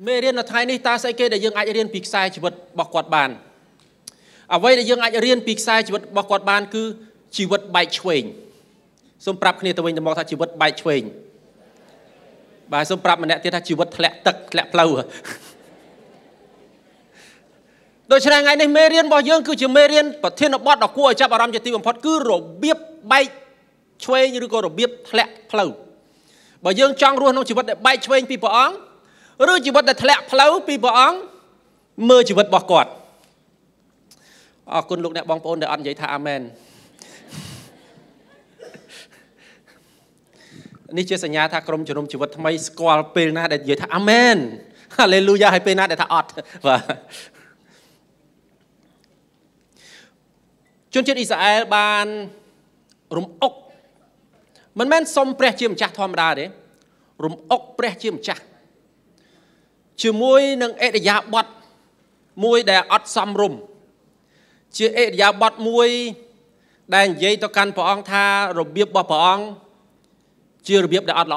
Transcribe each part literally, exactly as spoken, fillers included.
មេរៀននៅថ្ងៃនេះតើស្អីគេដែលយើងអាចរៀនពីខ្សែជីវិតរបស់គាត់បានអ្វីដែលយើងអាចរៀនពីខ្សែជីវិតរបស់គាត់បានគឺជីវិតបែកឆ្វេងសូមប្រាប់គ្នាទៅវិញទៅមកថាជីវិតបែកឆ្វេងបាទសូមប្រាប់ម្នាក់ទៀតថាជីវិតធ្លាក់ទឹកធ្លាក់ផ្លូវដូច្នេះថ្ងៃនេះមេរៀនរបស់យើងគឺជាមេរៀនប្រធានបទដ៏គួរឲ្យចាប់អារម្មណ៍ជាទីបំផុតគឺរបៀបបែកឆ្វេងឬក៏របៀបធ្លាក់ផ្លូវបើយើងចង់រស់ក្នុងជីវិតដែលបែកឆ្វេងពីព្រះអង្គឬជីវិតដែលធ្លាក់ផ្លូវពីព្រះអង្គមើលជីវិតរបស់គាត់អរគុណលោកអ្នកបងប្អូនដែលអត់និយាយថាអាមែននេះជាសញ្ញាថាក្រុមជំនុំជីវិតថ្មីស្គាល់ពេលណាដែលនិយាយថាអាមែនហាឡេលូយ៉ាហើយពេលណាដែលថាអត់បាទជនជាតិអ៊ីស្រាអែលបានរំអុកមិនមែនសុំព្រះជាម្ចាស់ធម្មតាទេរំអុកព្រះជាម្ចាស់ជាមួយនឹងអេរយាប័តមួយដែលអត់សមរម្យជាអេរយាប័តមួយដែលនិយាយទៅកាន់ព្រះអង្គថារបៀបរបស់ព្រះអង្គជារបៀបដែលអត់ល្អ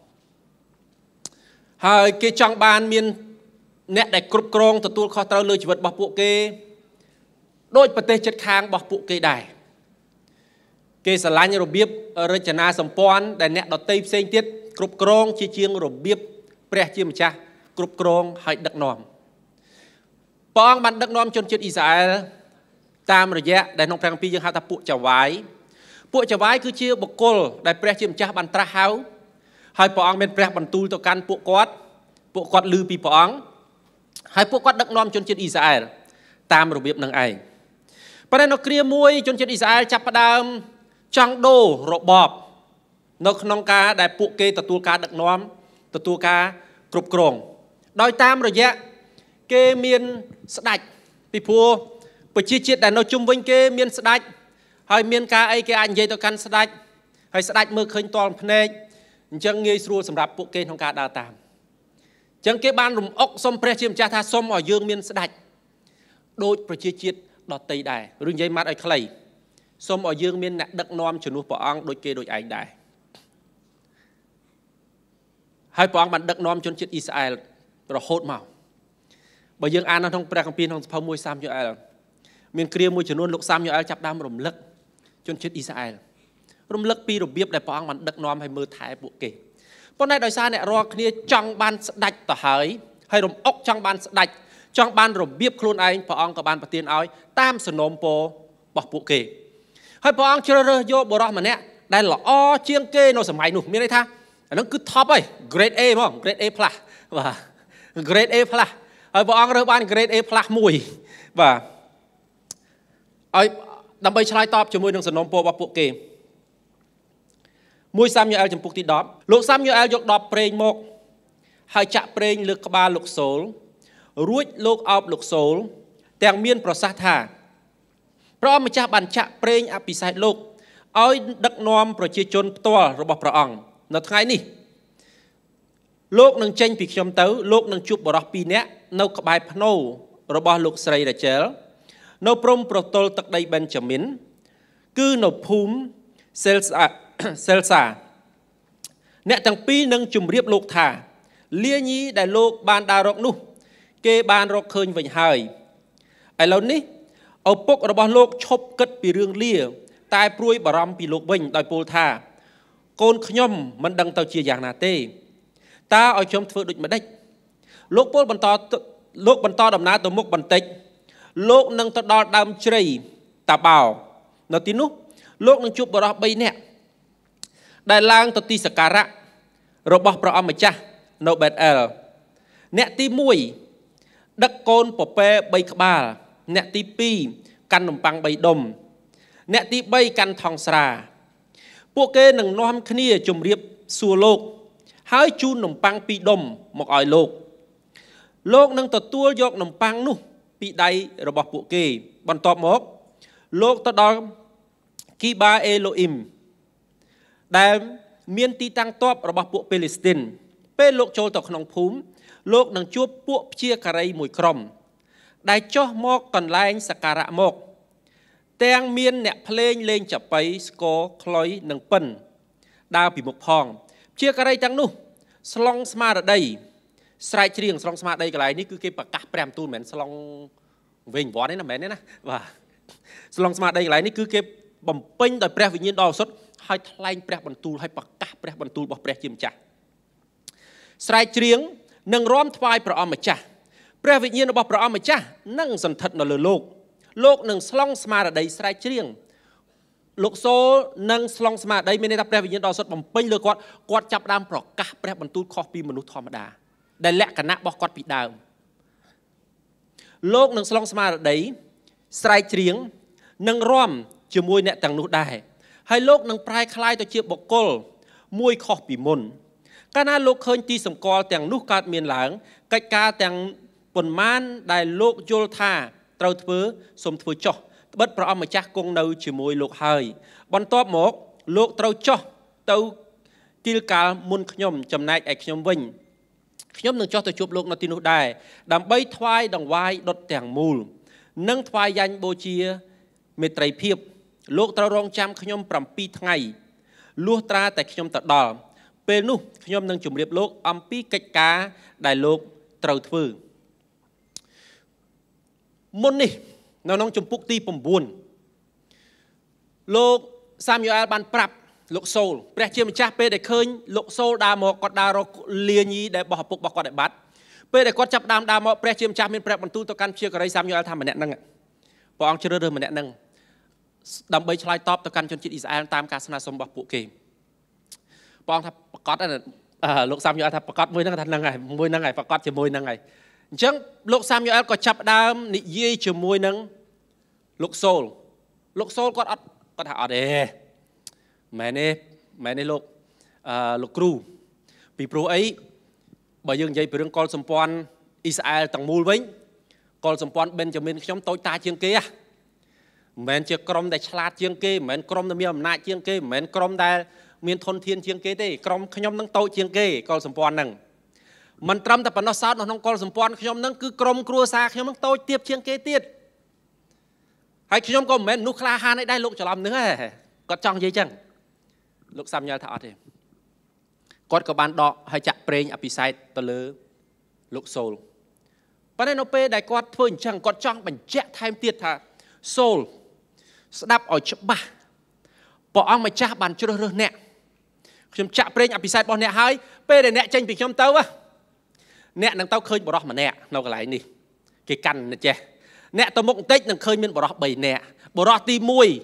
ហើយគេចង់បានមានអ្នកដែលគ្រប់គ្រងទទួលខុសត្រូវលើជីវិតរបស់ពួកគេដោយប្រទេសជិតខាងរបស់ពួកគេដែរគេស្រឡាញ់របៀបរចនាសម្ព័ន្ធដែលអ្នកដទៃផ្សេងទៀតគ្រប់គ្រងជាជាងរបៀបព្រះជាម្ចាស់គ្រប់គ្រងហើយដឹកនាំព្រះអង្គបានដឹកនាំជនជាតិអ៊ីស្រាអែលតាមរយៈដែលក្នុងព្រះគម្ពីរយើងហៅថាពួកចៅហ្វាយពួកចៅហ្វាយគឺជាបុគ្គលដែលព្រះជាម្ចាស់បានត្រាស់ហៅហើយព្រះអង្គមានព្រះបន្ទូលទៅកាន់ពួកគាត់ពួកគាត់ឮពីព្រះអង្គហើយពួកគាត់ដឹកនាំជនជាតិអ៊ីស្រាអែលតាមរបៀបនឹងឯងប៉ុន្តែនៅគ្រាមួយជនជាតិអ៊ីស្រាអែលចាប់ផ្ដើមចង់ដូររបបនៅក្នុងការដែលពួកគេទទួលការដឹកនាំទទួលការគ្រប់គ្រងដោយតាមរយៈគេមានស្ដេចពីព្រោះប្រជាជាតិដែលនៅជុំវិញគេមានស្ដេចហើយមានការអីគេអាចនិយាយទៅកាន់ស្ដេចហើយស្ដេចមើលឃើញតល់ភ្នែកអញ្ចឹងងាយស្រួលសម្រាប់ពួកគេក្នុងការដើរតាមអញ្ចឹងគេបានរំអុកសុំព្រះជាម្ចាស់ថាសុំឲ្យយើងមានស្ដេចដូចប្រជាជាតិដទៃដែរឬនិយាយម៉ាត់ឲ្យខ្លីសូមឲ្យយើងមានអ្នកដឹកនាំជំនួសព្រះអង្គដូចគេដូចឯងដែរហើយព្រះអង្គបានដឹកនាំជនជាតិអ៊ីស្រាអែលរហូតមកបើយើងអាននៅក្នុងព្រះគម្ពីរក្នុងសភៅមួយសាមយូអែលមានគ្រាមួយចំនួនលោកសាមយូអែលចាប់ដើមរំលឹកជនជាតិអ៊ីស្រាអែលរំលឹកពីរបៀបដែលព្រះអង្គបានដឹកនាំឲ្យមើលថែពួកគេប៉ុន្តែដោយសារអ្នករាល់គ្នាចង់បានស្ដេចទៅហើយហើយរំអុកចង់បានស្ដេចចង់បានរបៀបខ្លួនឯងព្រះអង្គក៏បានប្រទានឲ្យតាមសំណូមពររបស់ពួកគេហើយព្រះអង្គជ្រើសរើសយកបុរសម្នាក់ដែលល្អជាងគេនៅសម័យនោះមានន័យថាអានឹងគឺ top ហើយ grade A ហ្មង grade A+ បាទ grade A+ ហើយព្រះអង្គរើសបាន grade A+ មួយបាទឲ្យដើម្បីឆ្លើយតបជាមួយនឹងសំណូមពររបស់ពួកគេមួយសាមយូអែលចំពុកទីដប់លោកសាមយូអែលយកដបប្រេងមកហើយចាក់ប្រេងលើក្បាលលោកសូលរួចលោកអោបលោកសូលទាំងមានប្រសាសន៍ថាព្រះអង្គម្ចាស់បានចាក់ប្រេងអភិសេកលោកឲ្យដឹកនាំប្រជាជនផ្ទាល់របស់ព្រះអង្គនៅថ្ងៃនេះលោកនឹងចេញពីខ្ញុំទៅលោកនឹងជួបបរិសុទ្ធពីរនាក់នៅក្បែរភ្នូររបស់លោកស្រីរ៉ាជែលនៅព្រំប្រទល់ទឹកដីប៊ែនចាមីនគឺនៅភូមិសេលសាសេលសាអ្នកទាំងពីរនឹងជម្រាបលោកថាលាញីដែលលោកបានដើររកនោះគេបានរកឃើញវិញហើយឥឡូវនេះឪពុករបស់លោកឈប់គិតពីរឿងលាតែព្រួយបារម្ភពីលោកវិញដោយពោលថាកូនខ្ញុំមិនដឹងទៅជាយ៉ាងណាទេតើឲ្យខ្ញុំធ្វើដូចម្ដេចលោកពោលបន្តលោកបន្តដំណើរទៅមុខបន្តិចលោកនឹងទៅដល់ដើមជ្រៃតាបោនៅទីនោះលោកនឹងជួបបរិសុទ្ធបីនាក់ដែលឡើងទៅទីសក្ការៈរបស់ព្រះអង្គម្ចាស់នៅបេតអែលអ្នកទីមួយដឹកកូនពពែបីក្បាលអ្នកទីពីរកាន់នំប៉័ងបីដុំអ្នកទីបីកាន់ថង់ស្រាពួកគេនឹងនាំគ្នាជម្រាបសួរលោកហើយជូននំប៉័ងពីរដុំមកឲ្យលោកលោកនឹងទទួលយកនំប៉័ងនោះពីដៃរបស់ពួកគេបន្ទាប់មកលោកទៅដល់គីបាអេឡូអ៊ីមដែលមានទីតាំងទ័ពរបស់ពួកពេលីស្ទីនពេលលោកចូលទៅក្នុងភូមិលោកនឹងជួបពួកព្យាការីមួយក្រុមដែលចុះមកកន្លែងសក្ការៈមកទាំងមានអ្នកភ្លេងលេងចាប៉ីស្គរខ្លុយនិងពិនដើរពីមុខផងព្យាការីទាំងនោះស្លង់ស្មារតីស្រែកច្រៀងស្លងស្មារតីកន្លែងនេះគឺគេប្រកាសព្រះបន្ទូលមិនមែនស្លងវិញវត្តទេណាមិនមែនទេណាបាទស្លងស្មារតីកន្លែងនេះគឺគេបំពេញដោយព្រះវិញ្ញាណដ៏ឱសថហើយថ្លែងព្រះបន្ទូលហើយប្រកាសព្រះបន្ទូលរបស់ព្រះជាម្ចាស់ស្រែកច្រៀងនិងរាំថ្វាយព្រះអង្គម្ចាស់ព្រះវិញ្ញាណរបស់ព្រះអង្គម្ចាស់នឹងសន្ធិដ្ឋនៅលើលោកលោកនឹងស្លងស្មារតីស្រែកច្រៀងលោកសូលនឹងស្លងស្មារតីមានន័យថាព្រះវិញ្ញាណដ៏សុទ្ធបំពេញលើគាត់គាត់ចាប់ដើមប្រកាសព្រះបន្ទូលខុសពីមនុស្សធម្មតាដែលលក្ខណៈរបស់គាត់ពីដើមលោកនឹងស្លងស្មារតីស្រែកច្រៀងនិងរាំជាមួយអ្នកទាំងនោះដែរហើយលោកនឹងប្រែក្លាយទៅជាបុគ្គលមួយខុសពីមុនកាលណាលោកឃើញទីសម្គាល់ទាំងនោះកើតមានឡើងកិច្ចការទាំងប៉ុន្មានដែលលោកយល់ថាត្រូវធ្វើសូមធ្វើចុះត្បិតព្រះអង្គម្ចាស់គង់នៅជាមួយលោកហើយបន្ទាប់មកលោកត្រូវចុះទៅគីលកាលមុនខ្ញុំចំណែកឯខ្ញុំវិញខ្ញុំនឹងចុះទៅជួបលោកនៅទីនោះដែរដើម្បីថ្វាយដង្វាយដុតទាំងមូលនិងថ្វាយយ៉ាញ់បូជាមេត្រីភាពលោកត្រូវរងចាំខ្ញុំប្រាំពីរថ្ងៃលុះត្រាតែខ្ញុំទៅដល់ពេលនោះខ្ញុំនឹងជម្រាបលោកអំពីកិច្ចការដែលលោកត្រូវធ្វើមុននេះនៅក្នុងជំពូកទី9លោកសាមយូអែលបានប្រាប់លោកសូលព្រះជាម្ចាស់ពេលដែលឃើញលោកសូលដើរមកគាត់ដើររកលាញីដែលបោះឪពុករបស់គាត់ឲ្យបាត់ពេលដែលគាត់ចាប់ដើមដើរមកព្រះជាម្ចាស់មានព្រះបន្ទូលទៅកាន់ព្យាការីសាមយូអែលថាម្នាក់ហ្នឹងព្រះអង្គជ្រើសរើសម្នាក់ហ្នឹងដើម្បីឆ្លើយតបទៅកាន់ជនជាតិអ៊ីស្រាអែលតាមការស្នើសុំរបស់ពួកគេព្រះអង្គថាប្រកាសលោកសាមយូអែលថាប្រកាសមួយហ្នឹងថាហ្នឹងហើយមួយហ្នឹងហើយប្រកាសជាមួយហ្នឹងហើយអញ្ចឹងលោកសាមយូអែលក៏ចាប់ដើមនិយាយជាមួយនឹងលោកសូលលោកសូលគាត់អត់គាត់ថាអត់ទេមែនទេមែនទេលោកអឺលោកគ្រូពីព្រោះអីបើយើងនិយាយពីរឿងកុលសម្ព័ន្ធអ៊ីស្រាអែលទាំងមូលវិញកុលសម្ព័ន្ធបេនយ៉ាមីនខ្ញុំតូចតាជាងគេហ៎មិនមែនជាក្រុមដែលឆ្លាតជាងគេមិនមែនក្រុមដែលមានអំណាចជាងគេមិនមែនក្រុមដែលមានធនធានជាងគេទេក្រុមខ្ញុំនឹងតូចជាងគេកុលសម្ព័ន្ធហ្នឹងមិនត្រឹមតែប៉ុណ្ណោះសោតនៅក្នុងកុលសម្ព័ន្ធខ្ញុំហ្នឹងគឺក្រុមគ្រួសារខ្ញុំហ្នឹងតូចទាបជាងគេទៀតហើយខ្ញុំក៏មិនមែនមនុស្សក្លាហានអីដែរលោកច្រឡំនឹងហ៎គាត់ចង់និយាយចឹងលោកសាមយូអែលថាអត់ទេគាត់ក៏បានដកហើយចាក់ប្រេងអភិសេកទៅលើលោកសូលប៉ុន្តែនៅពេលដែលគាត់ធ្វើអញ្ចឹងគាត់ចង់បញ្ជាក់ថែមទៀតថាសូលស្ដាប់ឲ្យច្បាស់ព្រះអង្គម្ចាស់បានជ្រើសរើសអ្នកខ្ញុំចាក់ប្រេងអភិសេករបស់អ្នកហើយពេលដែលអ្នកចេញពីខ្ញុំទៅអ្នកនឹងទៅឃើញបរិសម្នាក់នៅកន្លែងនេះគេកាន់ណាចេះអ្នកទៅមុខបន្តិចនឹងឃើញមានបរិសបីនាក់បរិសទី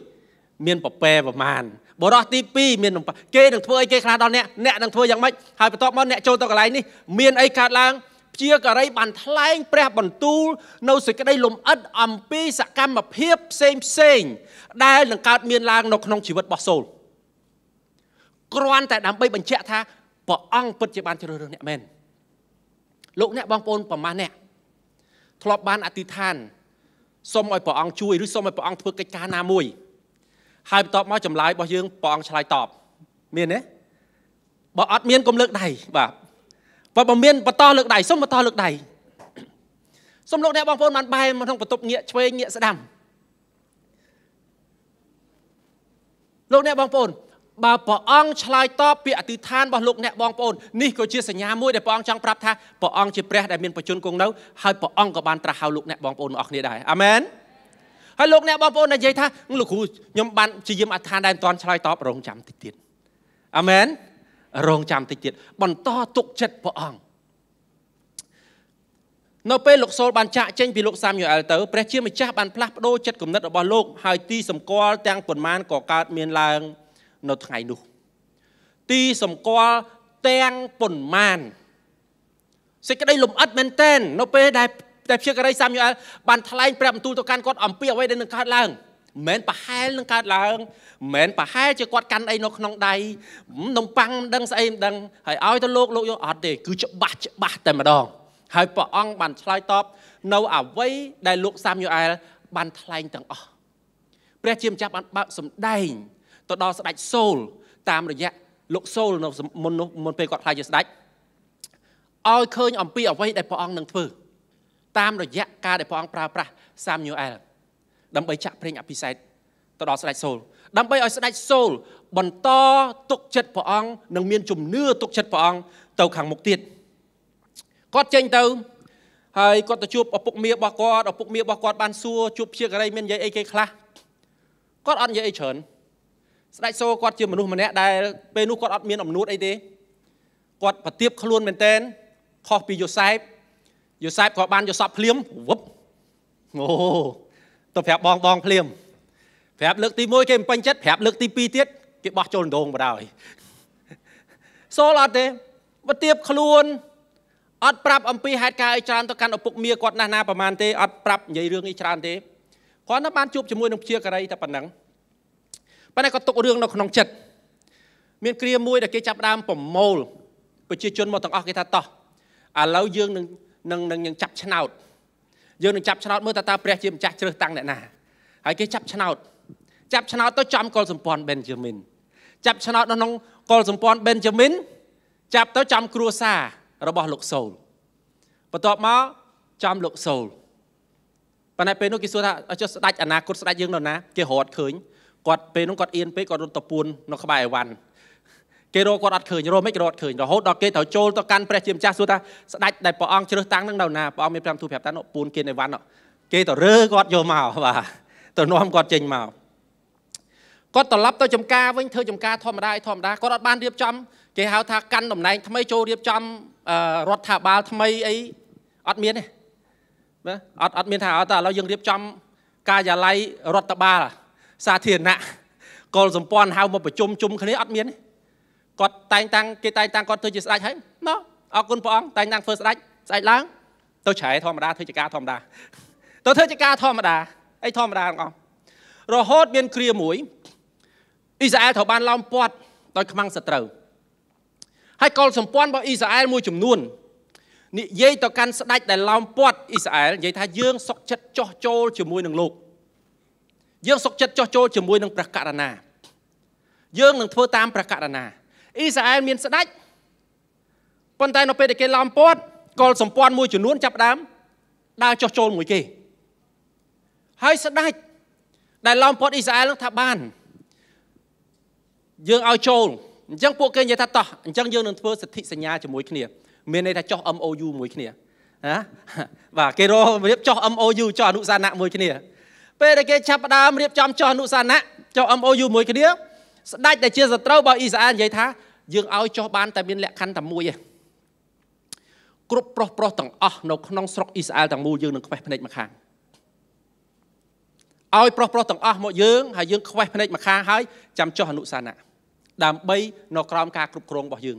1មានប្រពែប្រមាណបរិសទី2មានគេនឹងធ្វើអីគេខ្លះដល់អ្នកអ្នកនឹងធ្វើយ៉ាងម៉េចហើយបន្ទាប់មកអ្នកចូលទៅកន្លែងនេះមានអីកើតឡើងព្យាការីបានថ្លែងព្រះបន្ទូលនៅសេចក្តីលំអិតអំពីសកម្មភាពផ្សេងផ្សេងដែលនឹងកើតមានឡើងនៅក្នុងជីវិតរបស់សូលគ្រាន់តែដើម្បីបញ្ជាក់ថាព្រះអង្គពិតជាបានជ្រើសរើសអ្នកមែនលោកអ្នកបងប្អូនប្រមាណអ្នកធ្លាប់បានអធិដ្ឋានសូមឲ្យព្រះអង្គជួយឬសូមឲ្យព្រះអង្គធ្វើកិច្ចការណាមួយហើយបន្ទាប់មកចម្លើយរបស់យើងព្រះអង្គឆ្លើយតបមានទេបើអត់មានកុំលើកដៃបាទបើបើមានបន្តលើកដៃសូមបន្តលើកដៃសូមលោកអ្នកបងប្អូនបានបែរមកក្នុងបន្ទប់ងាកឆ្វេងងាកស្ដាំលោកអ្នកបងប្អូនបើព្រះអង្គឆ្លើយតបពីអធិដ្ឋានរបស់លោកអ្នកបងប្អូននេះក៏ជាសញ្ញាមួយដែលព្រះអង្គចង់ប្រាប់ថាព្រះអង្គជាព្រះដែលមានបជនគង់នៅហើយព្រះអង្គក៏បានត្រាស់ហៅលោកអ្នកបងប្អូនទាំងអស់គ្នាដែរអាមែនហើយលោកអ្នកបងប្អូននិយាយថាលោកគ្រូខ្ញុំបានជាយាមអធិដ្ឋានដែលមិនទាន់ឆ្លើយតបរងចាំតិចទៀតអាមែនរងចាំតិចទៀតបន្តទុកចិត្តព្រះអង្គនៅពេលលោកសូលបានចាក់ចេញពីលោកសាមយូអែលទៅព្រះជាម្ចាស់បានផ្លាស់ប្ដូរចិត្តគំនិតរបស់លោកហើយទីសម្គាល់ទាំងប៉ុន្មានក៏កើតមានឡើងនៅថ្ងៃនោះទីសម្គាល់ទាំងប៉ុន្មានសេចក្តីលំអិតមែនទែននៅពេលដែលតែព្យាការីសាមយូអែលបានថ្លែងព្រះបន្ទូលទៅកាន់គាត់អំពីអ្វីដែលនឹងកើតឡើងមិនមែនប្រហែលនឹងកើតឡើងមិនមែនប្រហែលជាគាត់កាន់អីនៅក្នុងដៃនំប៉័ងមិនដឹងស្អីមិនដឹងហើយឲ្យទៅលោកលោកយកអត់ទេគឺច្បាស់ច្បាស់តែម្ដងហើយព្រះអង្គបានឆ្លើយតបនៅអ្វីដែលលោកសាមយូអែលបានថ្លែងទាំងអស់ព្រះជាម្ចាស់បានបើកសម្ដែងទៅដល់ស្ដេចសូលតាមរយៈលោកសូលនៅមុននោះមុនពេលគាត់ខ្លាចជាស្ដេចឲ្យឃើញអំពីអ្វីដែលព្រះអង្គនឹងធ្វើតាមរយៈការដែលព្រះអង្គប្រើប្រាស់សាមយូអែលដើម្បីចាក់ប្រេងអភិសេកទៅដល់ស្ដេចសូលដើម្បីឲ្យស្ដេចសូលបន្តទុកចិត្តព្រះអង្គនិងមានជំនឿទុកចិត្តព្រះអង្គទៅខាងមុខទៀតគាត់ចេញទៅហើយគាត់ទៅជួបឪពុកមារបស់គាត់ឪពុកមារបស់គាត់បានសួរជួបជាករីមាននិយាយអីគេខ្លះគាត់អត់និយាយអីច្រើនស្ដេចសូលគាត់ជាមនុស្សម្នាក់ដែលពេលនោះគាត់អត់មានអំនួតអីទេគាត់ប្រទាបខ្លួនមែនតែនខុសពីយូសែបយូសែបក៏បានយល់សពភ្លាមវឹបអូទៅប្រាប់បងបងភ្លាមប្រាប់លើកទីមួយគេមិនពេញចិត្តប្រាប់លើកទីពីរទៀតគេបោះចូលដងបដ ாய் សូលអត់ទេប្រទាបខ្លួនអត់ប្រាប់អំពីហេតុការណ៍អីច្រើនទៅកាន់ឪពុកមាគាត់ណាស់ណាប្រហែលទេអត់ប្រាប់និយាយរឿងអីច្រើនទេគាត់នៅបានជួបជាមួយនឹងព្យាការីតែប៉ុណ្ណឹងប៉ុន្តែគាត់ទុករឿងនៅក្នុងចិត្តមានគ្រាមួយដែលគេចាប់ដើមប្រមូលប្រជាជនមកទាំងអស់គេថាតោះឥឡូវយើងនឹងនឹងនឹងចាប់ឆ្នោតយើងនឹងចាប់ឆ្នោតមើលតើតើព្រះជាម្ចាស់ជ្រើសតាំងអ្នកណាហើយគេចាប់ឆ្នោតចាប់ឆ្នោតទៅចំកុលសម្ព័ន្ធប៊ែនយ៉ាមីនចាប់ឆ្នោតនៅក្នុងកុលសម្ព័ន្ធប៊ែនយ៉ាមីនចាប់ទៅចំគ្រួសាររបស់លោកសូលបន្ទាប់មកចំលោកសូលប៉ុន្តែពេលនោះគេសួរថាចុះស្ដេចអនាគតស្ដេចយើងនៅណាគេរត់ឃើញគាត់ពេលនោះគាត់អៀនពេកគាត់រត់ទៅពួននៅក្បែរអីវ៉ាន់គេរកគាត់អត់ឃើញរកមិនរត់ឃើញរហូតដល់គេត្រូវចូលទៅកាន់ព្រះជាម្ចាស់សួរថាស្ដេចដែលព្រះអង្គជ្រើសតាំងនឹងនៅណាព្រះអង្គមានប្រាំទូប្រាប់ថាពួនគេអីវ៉ាន់គេទៅរើគាត់យកមកបាទទៅនាំគាត់ចេញមកគាត់ត្រឡប់ទៅចំការវិញធ្វើចំការធម្មតាធម្មតាគាត់អត់បានរៀបចំគេហៅថាកាន់តំណែងថ្មីចូលរៀបចំរដ្ឋាភិបាលថ្មីអីអត់មានទេណាអត់អត់មានថាអត់តែឥឡូវយើងរៀបចំការិយាល័យរដ្ឋបាលសាធារណៈកុលសម្ព័ន្ធហៅមកប្រជុំជុំគ្នាអត់មានទេគាត់តែងតាំងគេតែងតាំងគាត់ធ្វើជាស្ដេចហើយណោះអរគុណព្រះអង្គតែងតាំងធ្វើស្ដេចស្ដេចឡើងទៅច្រែធម្មតាធ្វើជាការធម្មតាទៅធ្វើជាការធម្មតាអីធម្មតាទាំងអស់រហូតមានគ្រាមួយអ៊ីស្រាអែលត្រូវបានឡោមព័ទ្ធដោយខ្មាំងសត្រូវហើយកុលសម្ព័ន្ធរបស់អ៊ីស្រាអែលមួយចំនួននិយាយទៅកាន់ស្ដេចដែលឡោមព័ទ្ធអ៊ីស្រាអែលនិយាយថាយើងសុកចិត្តចោះចូលជាមួយនឹងលោកយើងសុកចិត្តចោះចូលជាមួយនឹងព្រះករុណាយើងនឹងធ្វើតាមព្រះករុណាអ៊ីស្រាអែលមានស្ដេចប៉ុន្តែនៅពេលដែលគេឡោមព័ទ្ធកុលសម្ព័ន្ធមួយចំនួនចាប់ដើមដើរចោះចូលមួយគេហើយស្ដេចដែលឡោមព័ទ្ធអ៊ីស្រាអែលនឹងថាបានយើងឲ្យចូលអញ្ចឹងពួកគេនិយាយថាតោះអញ្ចឹងយើងនឹងធ្វើសន្ធិសញ្ញាជាមួយគ្នាមានន័យថាចោះ M O U មួយគ្នាណាបាទគេរករៀបចោះ M O U ចោះអនុសាសនៈមួយគ្នាពេលដែលគេចាប់ផ្ដើមរៀបចំចោះអនុសាសនៈចោះ M O U មួយគ្នាស្ដេចដែលជាសត្រូវរបស់អ៊ីស្រាអែលនិយាយថាយើងឲ្យចោះបានតែមានលក្ខខណ្ឌតែមួយឯងគ្រប់ប្រុសប្រុសទាំងអស់នៅក្នុងស្រុកអ៊ីស្រាអែលទាំងមូលយើងនឹងខ្វេះភ្នែកម្ខាងឲ្យប្រុសប្រុសទាំងអស់មកយើងហើយយើងខ្វេះភ្នែកម្ខាងហើយចាំចោះអនុសាសនៈដើម្បីនៅក្រោមការគ្រប់គ្រងរបស់យើង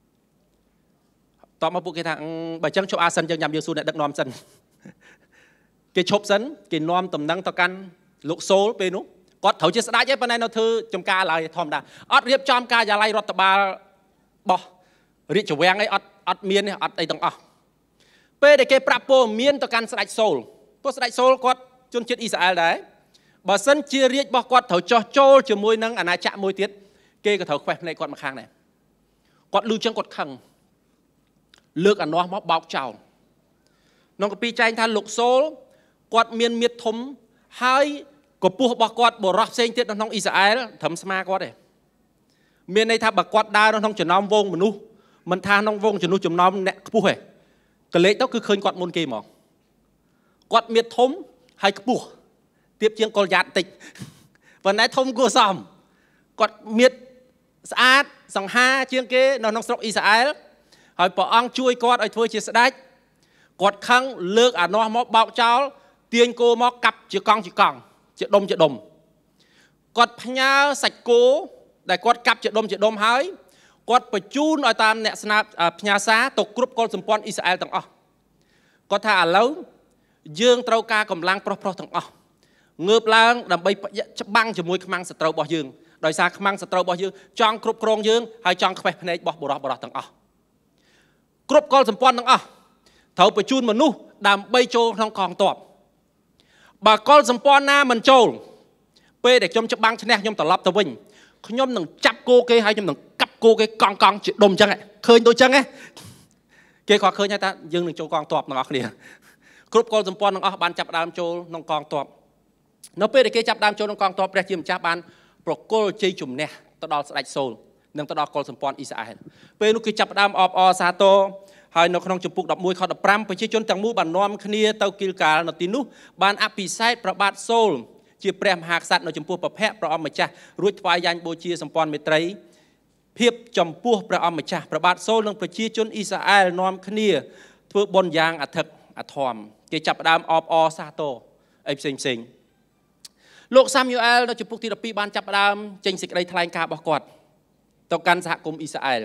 តោះមកពួកគេថាបើចឹងឈប់អាសិនចឹងញ៉ាំយើងសួរអ្នកដឹកនាំសិនគេឈប់សិនគេនាំតំណែងទៅកាន់លោកសូលពេលនោះគាត់ត្រូវជាស្ដេចឯងប៉ុន្តែនៅធ្វើចំការឡើយធម្មតាអត់រៀបចំការិយាល័យរដ្ឋបាលបោះរាជវាំងអីអត់អត់មានអត់អីទាំងអស់ពេលដែលគេប្រាប់ព័ត៌មានទៅកាន់ស្ដេចសូលព្រោះស្ដេចសូលគាត់ជនជាតិអ៊ីស្រាអែលដែរបើសិនជារាជរបស់គាត់ត្រូវចោះចូលជាមួយនឹងអាណាចក្រមួយទៀតគេក៏ត្រូវខ្វេះភ្នែកគាត់មកខាងដែរគាត់លឺចឹងគាត់ខឹងលើកអានោះមកបោកចោលក្នុងកាពីចែងថាលោកសូលគាត់មានមាឌធំហើយកម្ពស់របស់គាត់បរោះផ្សេងទៀតនៅក្នុងអ៊ីស្រាអែលត្រឹមស្មាគាត់ទេមានន័យថាបើគាត់ដើរនៅក្នុងចំណោមវងមនុស្សមិនថាក្នុងវងជំនួសចំណោមអ្នកខ្ពស់ទេកលេចទៅគឺឃើញគាត់មុនគេហ្មងគាត់មាឌធំហើយខ្ពស់ទៀបជាងកុលយ៉ាតតិចប៉ុន្តែធំគួរសមគាត់មាឌស្អាតសង្ហាជាងគេនៅក្នុងស្រុកអ៊ីស្រាអែលហើយព្រះអង្គជួយគាត់ឲ្យធ្វើជាស្ដេចគាត់ខឹងលើកអានោះមកបោកចោលទាញគោមកកាប់ជាកង់ជាកង់ជាដុំជាដុំគាត់ផ្ញើសាច់គោដែលគាត់កាប់ជាដុំជាដុំហើយគាត់បញ្ជូនឲ្យតាមអ្នកស្នាផ្ញើសារទៅគ្រប់កុលសម្ព័ន្ធអ៊ីស្រាអែលទាំងអស់គាត់ថាឥឡូវយើងត្រូវការកម្លាំងប្រុសប្រុសទាំងអស់ងើបឡើងដើម្បីច្បាំងជាមួយខ្មាំងសត្រូវរបស់យើងដោយសារខ្មាំងសត្រូវរបស់យើងចង់គ្រប់គ្រងយើងហើយចង់ខ្វេះភ្នែករបស់បុរសបុរសទាំងអស់គ្រប់កុលសម្ព័ន្ធទាំងអស់ត្រូវបញ្ជូនមនុស្សដើម្បីចូលក្នុងកងទ័ពបើកុលសម្ព័ន្ធណាមិនចូលពេលដែលខ្ញុំច្បាំងឈ្នះខ្ញុំត្រឡប់ទៅវិញខ្ញុំនឹងចាប់គោគេហើយខ្ញុំនឹងកាប់គោគេកង់កង់ជាដុំអញ្ចឹងឃើញដូចអញ្ចឹងគេក៏ឃើញថាយើងនឹងចូលកងទ័ពទាំងអស់គ្នាគ្រប់កុលសម្ព័ន្ធទាំងអស់បានចាប់ដើមចូលក្នុងកងទ័ពនៅពេលដែលគេចាប់ដើមចូលក្នុងកងទ័ពព្រះជាម្ចាស់បានប្រគល់ជ័យជំនះទៅដល់ស្ដេចសូលនិងទៅដល់កុលសម្ព័ន្ធអ៊ីស្រាអែលពេលនោះគេចាប់ដើមអបអរសាទរហើយនៅក្នុងចំពុកដប់មួយខដប់ប្រាំប្រជាជនទាំងមូលបាននាំគ្នាទៅគីលកាលនៅទីនោះបានអភិសេកព្រះបាទសូលជាព្រះមហាក្សត្រនៅចំពោះព្រះភ័ក្ត្រព្រះអង្គម្ចាស់រួចថ្វាយយ៉ាញ់បូជាសម្ព័ន្ធមេត្រីភាពចំពោះព្រះអង្គម្ចាស់ព្រះបាទសូលនិងប្រជាជនអ៊ីស្រាអែលនាំគ្នាធ្វើបុណ្យយ៉ាងអធិកអធមគេចាប់ផ្ដើមអបអរសាទរអីផ្សេងផ្សេងលោកសាមយូអែលនៅចំពុកទីដប់ពីរបានចាប់ផ្ដើមចេញសេចក្តីថ្លែងការណ៍របស់គាត់ទៅកាន់សហគមន៍អ៊ីស្រាអែល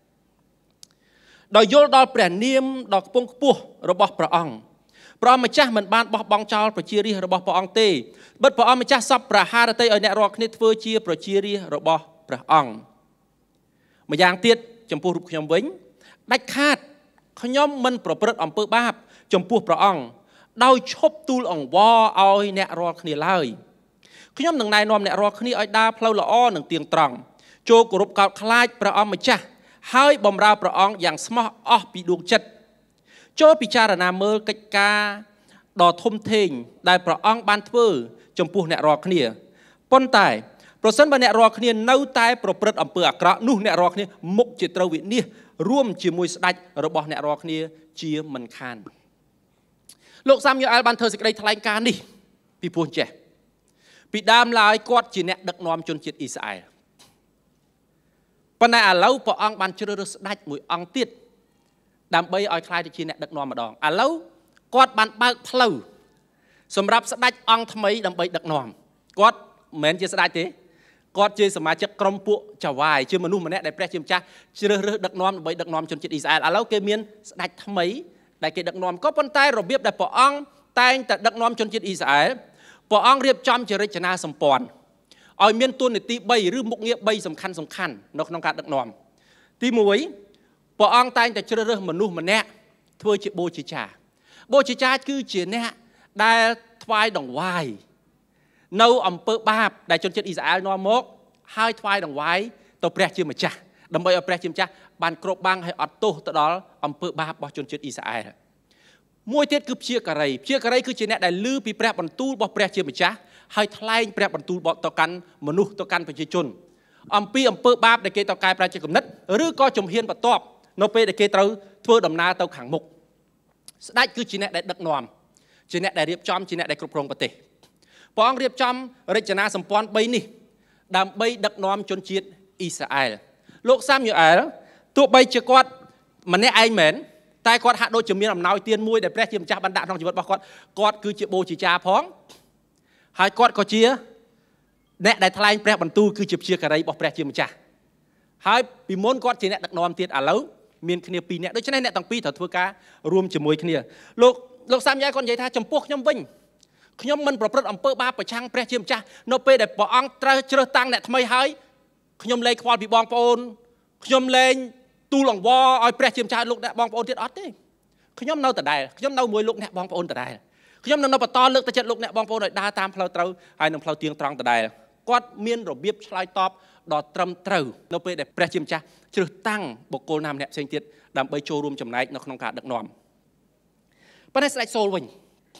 ដោយយល់ដល់ព្រះនាមដ៏ខ្ពង់ខ្ពស់របស់ព្រះអង្គព្រះម្ចាស់មិនបានបោះបង់ចោលប្រជារាស្ត្ររបស់ព្រះអង្គទេបិទព្រះអង្គម្ចាស់សពប្រហារតីឲ្យអ្នករាល់គ្នាធ្វើជាប្រជារាស្ត្ររបស់ព្រះអង្គម្យ៉ាងទៀតចំពោះរូបខ្ញុំវិញដាច់ខាតខ្ញុំមិនប្រព្រឹត្តអំពើបាបចំពោះព្រះអង្គដោយឈប់ទូលអង្វរឲ្យអ្នករាល់គ្នាឡើយខ្ញុំនឹងណែនាំអ្នករាល់គ្នាឲ្យដើរផ្លូវល្អនិងទៀងត្រង់ចូលគោរពកោតខ្លាចព្រះអង្គម្ចាស់ហើយបម្រើព្រះអង្គយ៉ាងស្មោះអស់ពីដួងចិត្តចូលពិចារណាមើលកិច្ចការដ៏ធំធេងដែលព្រះអង្គបានធ្វើចំពោះអ្នករាល់គ្នាប៉ុន្តែប្រសិនបើអ្នករាល់គ្នានៅតែប្រព្រឹត្តអំពើអាក្រក់នោះអ្នករាល់គ្នាមុខជាត្រូវវិនាសរួមជាមួយស្ដេចរបស់អ្នករាល់គ្នាជាមិនខានលោកសាមយូអែលបានធ្វើសេចក្តីថ្លែងការណ៍នេះពីព្រោះចេះពីដើមឡើយគាត់ជាអ្នកដឹកនាំជនជាតិអ៊ីស្រាអែលប៉ុន្តែឥឡូវព្រះអង្គបានជ្រើសរើសស្ដេចមួយអង្គទៀតដើម្បីឲ្យខ្លាយទៅជាអ្នកដឹកនាំម្ដងឥឡូវគាត់បានបើកផ្លូវសម្រាប់ស្ដេចអង្គថ្មីដើម្បីដឹកនាំគាត់មិនមែនជាស្ដេចទេគាត់ជាសមាជិកក្រុមពួកចៅវាយជាមនុស្សម្នាក់ដែលព្រះជាម្ចាស់ជ្រើសរើសដឹកនាំដើម្បីដឹកនាំជនជាតិអ៊ីស្រាអែលឥឡូវគេមានស្ដេចថ្មីដែលគេដឹកនាំក៏ប៉ុន្តែរបៀបដែលព្រះអង្គតែងតែដឹកនាំជនជាតិអ៊ីស្រាអែលព្រះអង្គរៀបចំជារចនាសម្ព័ន្ធឲ្យមានតួនាទីបីឬមុខងារបីសំខាន់សំខាន់នៅក្នុងការដឹកនាំទីមួយព្រះអង្គតែងតែជ្រើសរើសមនុស្សម្នាក់ធ្វើជាបូជាចាបូជាចាគឺជាអ្នកដែលថ្វាយដង្វាយនៅអំពើបាបដែលជនជាតិអ៊ីស្រាអែលនាំមកហើយថ្វាយដង្វាយទៅព្រះជាម្ចាស់ដើម្បីឲ្យព្រះជាម្ចាស់បានគ្រប់បាំងឲ្យអត់ទោសទៅដល់អំពើបាបរបស់ជនជាតិអ៊ីស្រាអែលមួយទៀតគឺព្យាការីព្យាការីគឺជាអ្នកដែលឮពីព្រះបន្ទូលរបស់ព្រះជាម្ចាស់ហើយថ្លែងព្រះបន្ទូលទៅកាន់មនុស្សទៅកាន់ប្រជាជនអំពីអំពើបាបដែលគេទៅកែប្រែជាគំនិតឬក៏ជំហានបន្ទាប់នៅពេលដែលគេត្រូវធ្វើដំណើរទៅខាងមុខស្ដេចគឺជាអ្នកដែលដឹកនាំជាអ្នកដែលរៀបចំជាអ្នកដែលគ្រប់គ្រងប្រទេសព្រះអង្គរៀបចំរចនាសម្ព័ន្ធបីនេះដើម្បីដឹកនាំជនជាតិអ៊ីស្រាអែលលោកសាមយូអែលទោះបីជាគាត់ម្នាក់ឯងមែនតែគាត់ហាក់ដូចជាមានអំណោយទានមួយដែលព្រះជាម្ចាស់បានដាក់ក្នុងជីវិតរបស់គាត់គាត់គឺជាបូជាចាផងហើយគាត់ក៏ជាអ្នកដែលថ្លែងព្រះបន្ទូលគឺជាព្យាការីរបស់ព្រះជាម្ចាស់ហើយពីមុនគាត់ជាអ្នកដឹកនាំទៀតឥឡូវមានគ្នាពីរនាក់ដូច្នេះអ្នកទាំងពីរត្រូវធ្វើការរួមជាមួយគ្នាលោកលោកសាមយូអែលគាត់និយាយថាចំពោះខ្ញុំវិញខ្ញុំមិនប្រព្រឹត្តអំពើបាបប្រឆាំងព្រះជាម្ចាស់នៅពេលដែលព្រះអង្គត្រូវជ្រើសតាំងអ្នកថ្មីហើយខ្ញុំលែងខ្វល់ពីបងប្អូនខ្ញុំលែងទូលអង្វរឲ្យព្រះជាម្ចាស់លោកអ្នកបងប្អូនទៀតអត់ទេខ្ញុំនៅដដែលខ្ញុំនៅមួយលោកអ្នកបងប្អូនដដែលខ្ញុំនៅបន្តលើកទឹកចិត្តលោកអ្នកបងប្អូនឲ្យដើរតាមផ្លូវត្រូវហើយនឹងផ្លូវទៀងត្រង់ដដែលគាត់មានរបៀបឆ្លើយតបដ៏ត្រឹមត្រូវនៅពេលដែលព្រះជាម្ចាស់ជ្រើសតាំងបុគ្គលណាម្នាក់ផ្សេងទៀតដើម្បីចូលរួមចំណែកនៅក្នុងការដឹកនាំប៉ុន្តែស្ដេចសូលវិញ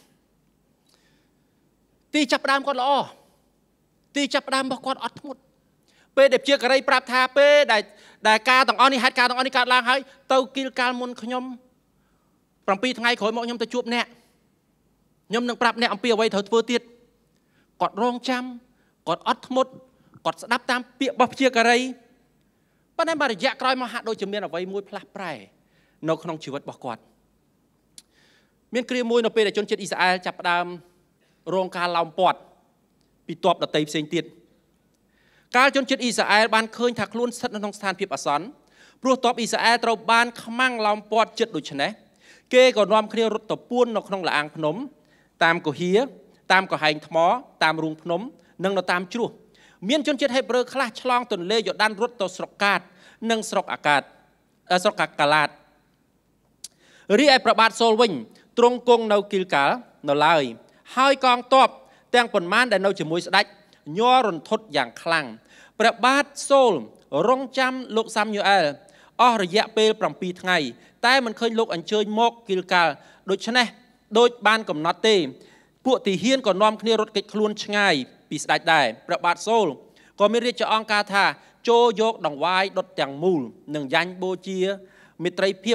ទីចាប់ផ្ដើមគាត់ល្អទីចាប់ផ្ដើមរបស់គាត់អត់ធ្មត់ពេលដែលជាការីប្រាប់ថាពេលដែលដែលការទាំងអស់នេះហេតុការទាំងអស់នេះកើតឡើងហើយទៅគីលកាលមុនខ្ញុំ7ថ្ងៃក្រោយមកខ្ញុំទៅជួបអ្នកខ្ញុំនឹងប្រាប់អ្នកអំពីអ្វីត្រូវធ្វើទៀតគាត់រងចាំគាត់អត់ធ្មត់គាត់ស្ដាប់តាមពាក្យរបស់ជាការីប៉ុន្តែមួយរយៈក្រោយមកហាក់ដូចជាមានអ្វីមួយផ្លាស់ប្រែនៅក្នុងជីវិតរបស់គាត់មានគ្រាមួយនៅពេលដែលជនជាតិអ៊ីស្រាអែលចាប់ផ្ដើមរងការឡោមព័ទ្ធពីទ័ពដទៃផ្សេងទៀតកាលជនជាតិអ៊ីស្រាអែលបានឃើញថាខ្លួនស្ថិតនៅក្នុងស្ថានភាពអាសន្នព្រោះទ័ពអ៊ីស្រាអែលត្រូវបានខ្មាំងឡោមព័ទ្ធចិត្តដូច្នេះគេក៏នាំគ្នារត់ទៅពួននៅក្នុងលអាងភ្នំតាមកុហាតាមកោហែងថ្មតាមរូងភ្នំនិងនៅតាមជ្រោះមានជនជាតិហេប្រឺខ្លះឆ្លងទន្លេយ៉ូដានរត់ទៅស្រុកកាតនិងស្រុកអាកាតស្រុកកាឡាតរីឯព្រះបាទសូលវិញទ្រង់គង់នៅគីលកាលនៅឡើយហើយកងទ័ពទាំងប៉ុន្មានដែលនៅជាមួយស្ដេចញ័ររន្ធត់យ៉ាងខ្លាំងព្រះបាទសូលរងចាំលោកសាមយូអែលអស់រយៈពេល7ថ្ងៃតែមិនឃើញលោកអញ្ជើញមកគីលកាលដូច្នេះដូចបានកំណត់ទេពួកទាហានក៏នាំគ្នារត់គេចខ្លួនឆ្ងាយពីស្ដេចដែរព្រះបាទសូលក៏មានរាជអង្គការថាចូលយកដង្វាយដុតទាំងមូលនិងយ៉ាញ់បូជាមេត្រីភាព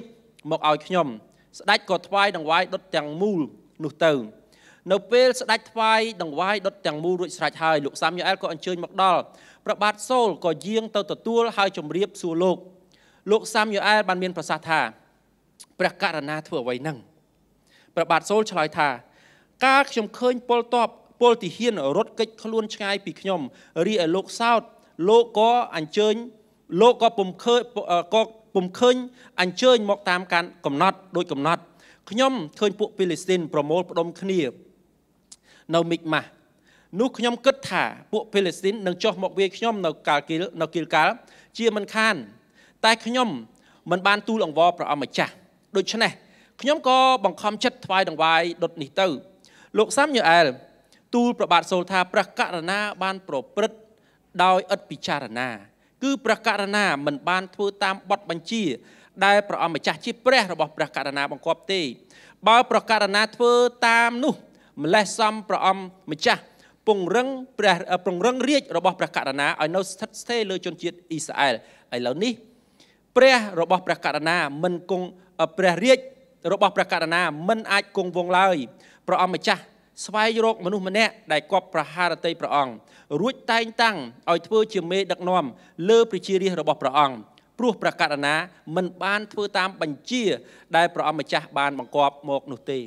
មកឲ្យខ្ញុំស្ដេចក៏ថ្វាយដង្វាយដុតទាំងមូលនោះទៅនៅពេលស្ដេចថ្វាយដង្វាយដុតទាំងមូលរួចស្រេចហើយលោកសាមយូអែលក៏អញ្ជើញមកដល់ព្រះបាទសូលក៏យាងទៅទទួលហើយជម្រាបសួរលោកលោកសាមយូអែលបានមានប្រសាសន៍ថាព្រះករុណាធ្វើអ្វីហ្នឹងព្រះបាទសូលឆ្លើយថាការខ្ញុំឃើញពលតបពលទាហានរត់គេចខ្លួនឆ្ងាយពីខ្ញុំរីឯលោកសោតលោកក៏អញ្ជើញលោកក៏ពុំឃើញក៏ពុំឃើញអញ្ជើញមកតាមការកំណត់ដោយកំណត់ខ្ញុំឃើញពួកពេលីស្ទីនប្រមូលផ្ដុំគ្នានៅមីកម៉ាស់នោះខ្ញុំគិតថាពួកពេលីស្ទីននឹងចុះមកវាយខ្ញុំនៅកាលគីលនៅគីលកាលជាមិនខានតែខ្ញុំមិនបានទូលអង្វរព្រះអង្គម្ចាស់ដូច្នេះខ្ញុំក៏បង្ខំចិត្តថ្វាយដង្វាយដុតនេះទៅលោកសាមយូអែលទូលព្រះបាទសូលថាព្រះករុណាបានប្រព្រឹត្តដោយឥតពិចារណាគឺព្រះករុណាមិនបានធ្វើតាមបទបញ្ជាដែលព្រះអង្គម្ចាស់ជាព្រះរបស់ព្រះករុណាបង្គាប់ទេបើព្រះករុណាធ្វើតាមនោះម្លេះសំព្រះអង្គម្ចាស់ពង្រឹងព្រះពង្រឹងរាជរបស់ព្រះករុណាឲ្យនៅស្ថិតស្ថេរលើជនជាតិអ៊ីស្រាអែលឥឡូវនេះព្រះរបស់ព្រះករុណាមិនគង់ព្រះរាជរបស់ព្រះករុណាមិនអាចគង់វង្សឡើយព្រះអង្គម្ចាស់ស្វែងរកមនុស្សម្នាក់ដែលគប់ប្រហារតីព្រះអង្គរួចតែងតាំងឲ្យធ្វើជាមេដឹកនាំលើប្រជារាស្ត្ររបស់ព្រះអង្គព្រោះព្រះករុណាមិនបានធ្វើតាមបញ្ជាដែលព្រះអង្គម្ចាស់បានបង្គាប់មកនោះទេ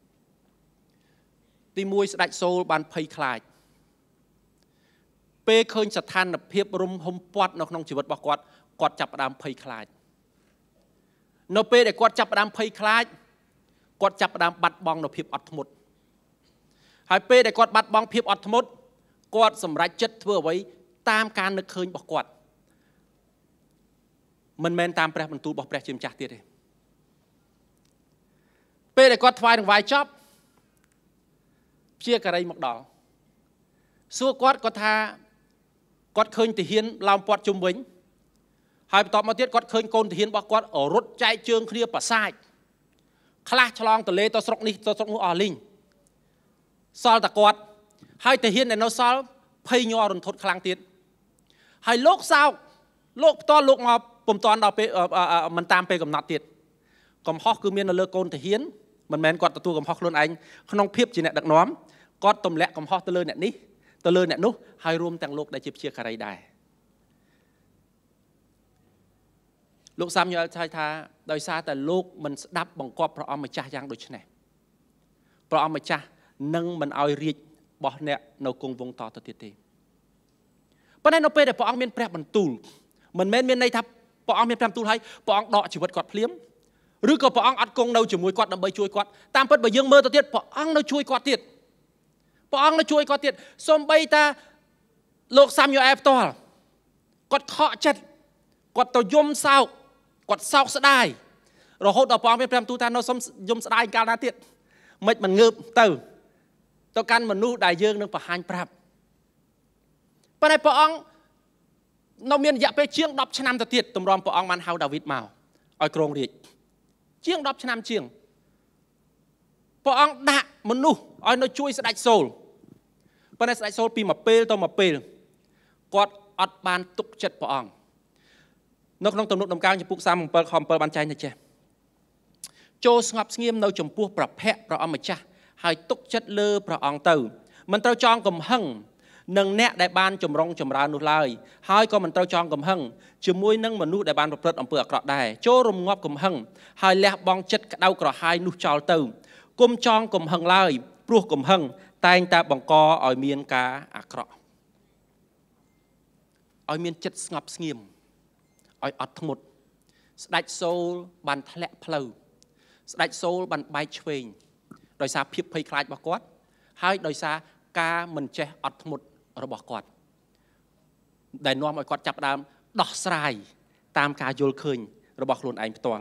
ទីមួយស្ដេចសូលបានភ័យខ្លាចពេលឃើញស្ថានភាពរំហុំព័ទ្ធនៅក្នុងជីវិតរបស់គាត់គាត់ចាប់ផ្ដើមភ័យខ្លាចនៅពេលដែលគាត់ចាប់ផ្ដើមភ័យខ្លាចគាត់ចាប់ផ្ដើមបាត់បង់នូវភាពអត់ធ្មត់ហើយពេលដែលគាត់បាត់បង់ភាពអត់ធ្មត់គាត់សម្រេចចិត្តធ្វើអ្វីតាមការនឹកឃើញរបស់គាត់មិនមែនតាមព្រះបន្ទូលរបស់ព្រះជាម្ចាស់ទៀតទេពេលដែលគាត់ថ្វាយដង្វាយចប់ព្យាការីមកដល់សួរគាត់គាត់ថាគាត់ឃើញទាហានឡោមព័ទ្ធជុំវិញហើយបន្ទាប់មកទៀតគាត់ឃើញកូនទាហានរបស់គាត់រត់ចែកជើងគ្នាប្រសាចខ្លះឆ្លងទន្លេទៅស្រុកនេះទៅស្រុកនោះអស់លីងសល់តែគាត់ហើយទាហានដែលនៅសល់ភ័យញ័ររន្ធត់ខ្លាំងទៀតហើយលោកសោកលោកផ្ទាល់លោកមកពុំតាន់ដល់ពេលមិនតាមពេលកំណត់ទៀតកំហុសគឺមាននៅលើកូនទាហានមិនមែនគាត់ទទួលកំហុសខ្លួនឯងក្នុងភាពជាអ្នកដឹកនាំគាត់ទម្លាក់កំហុសទៅលើអ្នកនេះទៅលើអ្នកនោះហើយរួមទាំងលោកដែលជាព្យាការីដែរលោកសាមយូអែលឆ្លើយថាដោយសារតែលោកមិនស្ដាប់បង្គាប់ព្រះអង្គម្ចាស់យ៉ាងដូចនេះព្រះអង្គម្ចាស់នឹងមិនឲ្យរាជរបស់អ្នកនៅគង់វង្សតទៅទៀតទេប៉ុន្តែនៅពេលដែលព្រះអង្គមានព្រះបន្ទូលមិនមែនមានន័យថាព្រះអង្គមានព្រះបន្ទូលហើយព្រះអង្គដកជីវិតគាត់ភ្លាមឬក៏ព្រះអង្គអត់គង់នៅជាមួយគាត់ដើម្បីជួយគាត់តាមពិតបើយើងមើលទៅទៀតព្រះអង្គនៅជួយគាត់ទៀតព្រះអង្គនៅជួយគាត់ទៀតសូម្បីតាលោកសាមយូអែលផ្ទាល់គាត់ខកចិត្តគាត់ទៅយំសោកគាត់សោកស្ដាយរហូតដល់ព្រះអង្គមានព្រះបន្ទូលថានៅសុំយំស្ដាយកាលណាទៀតមិនមិនងើបទៅទៅកាន់មនុស្សដែលយើងនឹងបង្ហាញប្រាប់ប៉ុន្តែព្រះអង្គនៅមានរយៈពេលជាងដប់ឆ្នាំទៅទៀតទម្រាំព្រះអង្គបានហៅដាវីតមកឲ្យគ្រងរាជ្យជាងដប់ឆ្នាំជាងព្រះអង្គដាក់មនុស្សឲ្យនៅជួយស្ដេចសូលប៉ុន្តែស្ដេចសូលពីមួយពេលទៅមួយពេលគាត់អត់បានទុកចិត្តព្រះអង្គនៅក្នុងទំនុកដំណើរចំពុកសាមbảyខbảyបានចែងថាចេះចូលស្ងប់ស្ងៀមនៅចំពោះព្រះភ័ក្ត្រព្រះអង្គម្ចាស់ហើយទុកចិត្តលើព្រះអង្គទៅមិនត្រូវចងកំហឹងនឹងអ្នកដែលបានចម្រុងចម្រើននោះឡើយហើយក៏មិនត្រូវចងកំហឹងជាមួយនឹងមនុស្សដែលបានប្រព្រឹត្តអំពើអាក្រក់ដែរចូលរងាប់កំហឹងហើយលះបង់ចិត្តក្តៅក្រហាយនោះចោលទៅគុំចងកំហឹងឡើយព្រោះកំហឹងតែងតែបង្កឲ្យមានការអាក្រក់ឲ្យមានចិត្តស្ងប់ស្ងៀមឲ្យអត់ធ្មត់ស្ដេចសូលបានធ្លាក់ផ្លូវស្ដេចសូលបានបែកឆ្វេងដោយសារភាពភ័យខ្លាចរបស់គាត់ហើយដោយសារការមិនចេះអត់ធ្មត់របស់គាត់ដែលនាំឲ្យគាត់ចាប់ផ្ដើមដោះស្រាយតាមការយល់ឃើញរបស់ខ្លួនឯងផ្ទាល់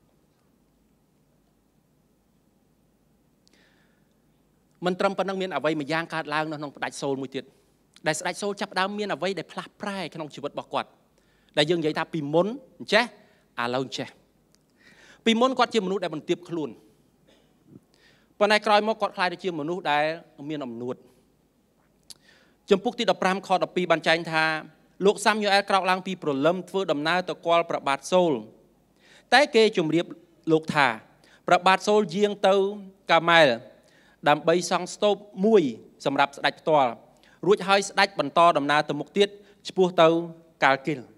មិនត្រឹមប៉ុណ្្នឹងមានអ្វីមួយយ៉ាងកើតឡើងនៅក្នុងស្ដេចសូលមួយទៀតដែលស្ដេចសូលចាប់ផ្ដើមមានអ្វីដែលផ្លាស់ប្រែក្នុងជីវិតរបស់គាត់ដែលយើងនិយាយថាពីមុនអញ្ចេះឥឡូវអញ្ចេះពីមុនគាត់ជាមនុស្សដែលបន្ទាបខ្លួនប៉ុន្តែក្រោយមកគាត់ខ្លាយទៅជាមនុស្សដែលមានអំនួតចំពុកទីដប់ប្រាំខដប់ពីរបានចែងថាលោកសាមយូអែលក្រោកឡើងពីព្រលឹមធ្វើដំណើរទៅគាល់ព្រះបាទសូលតែគេជម្រាបលោកថាព្រះបាទសូលយាងទៅកាម៉ែលដើម្បីសង់ស្ទូបមួយសម្រាប់ស្ដេចផ្ទាល់រួចហើយស្ដេចបន្តដំណើរទៅមុខទៀតឆ្ពោះទៅកាល់គិល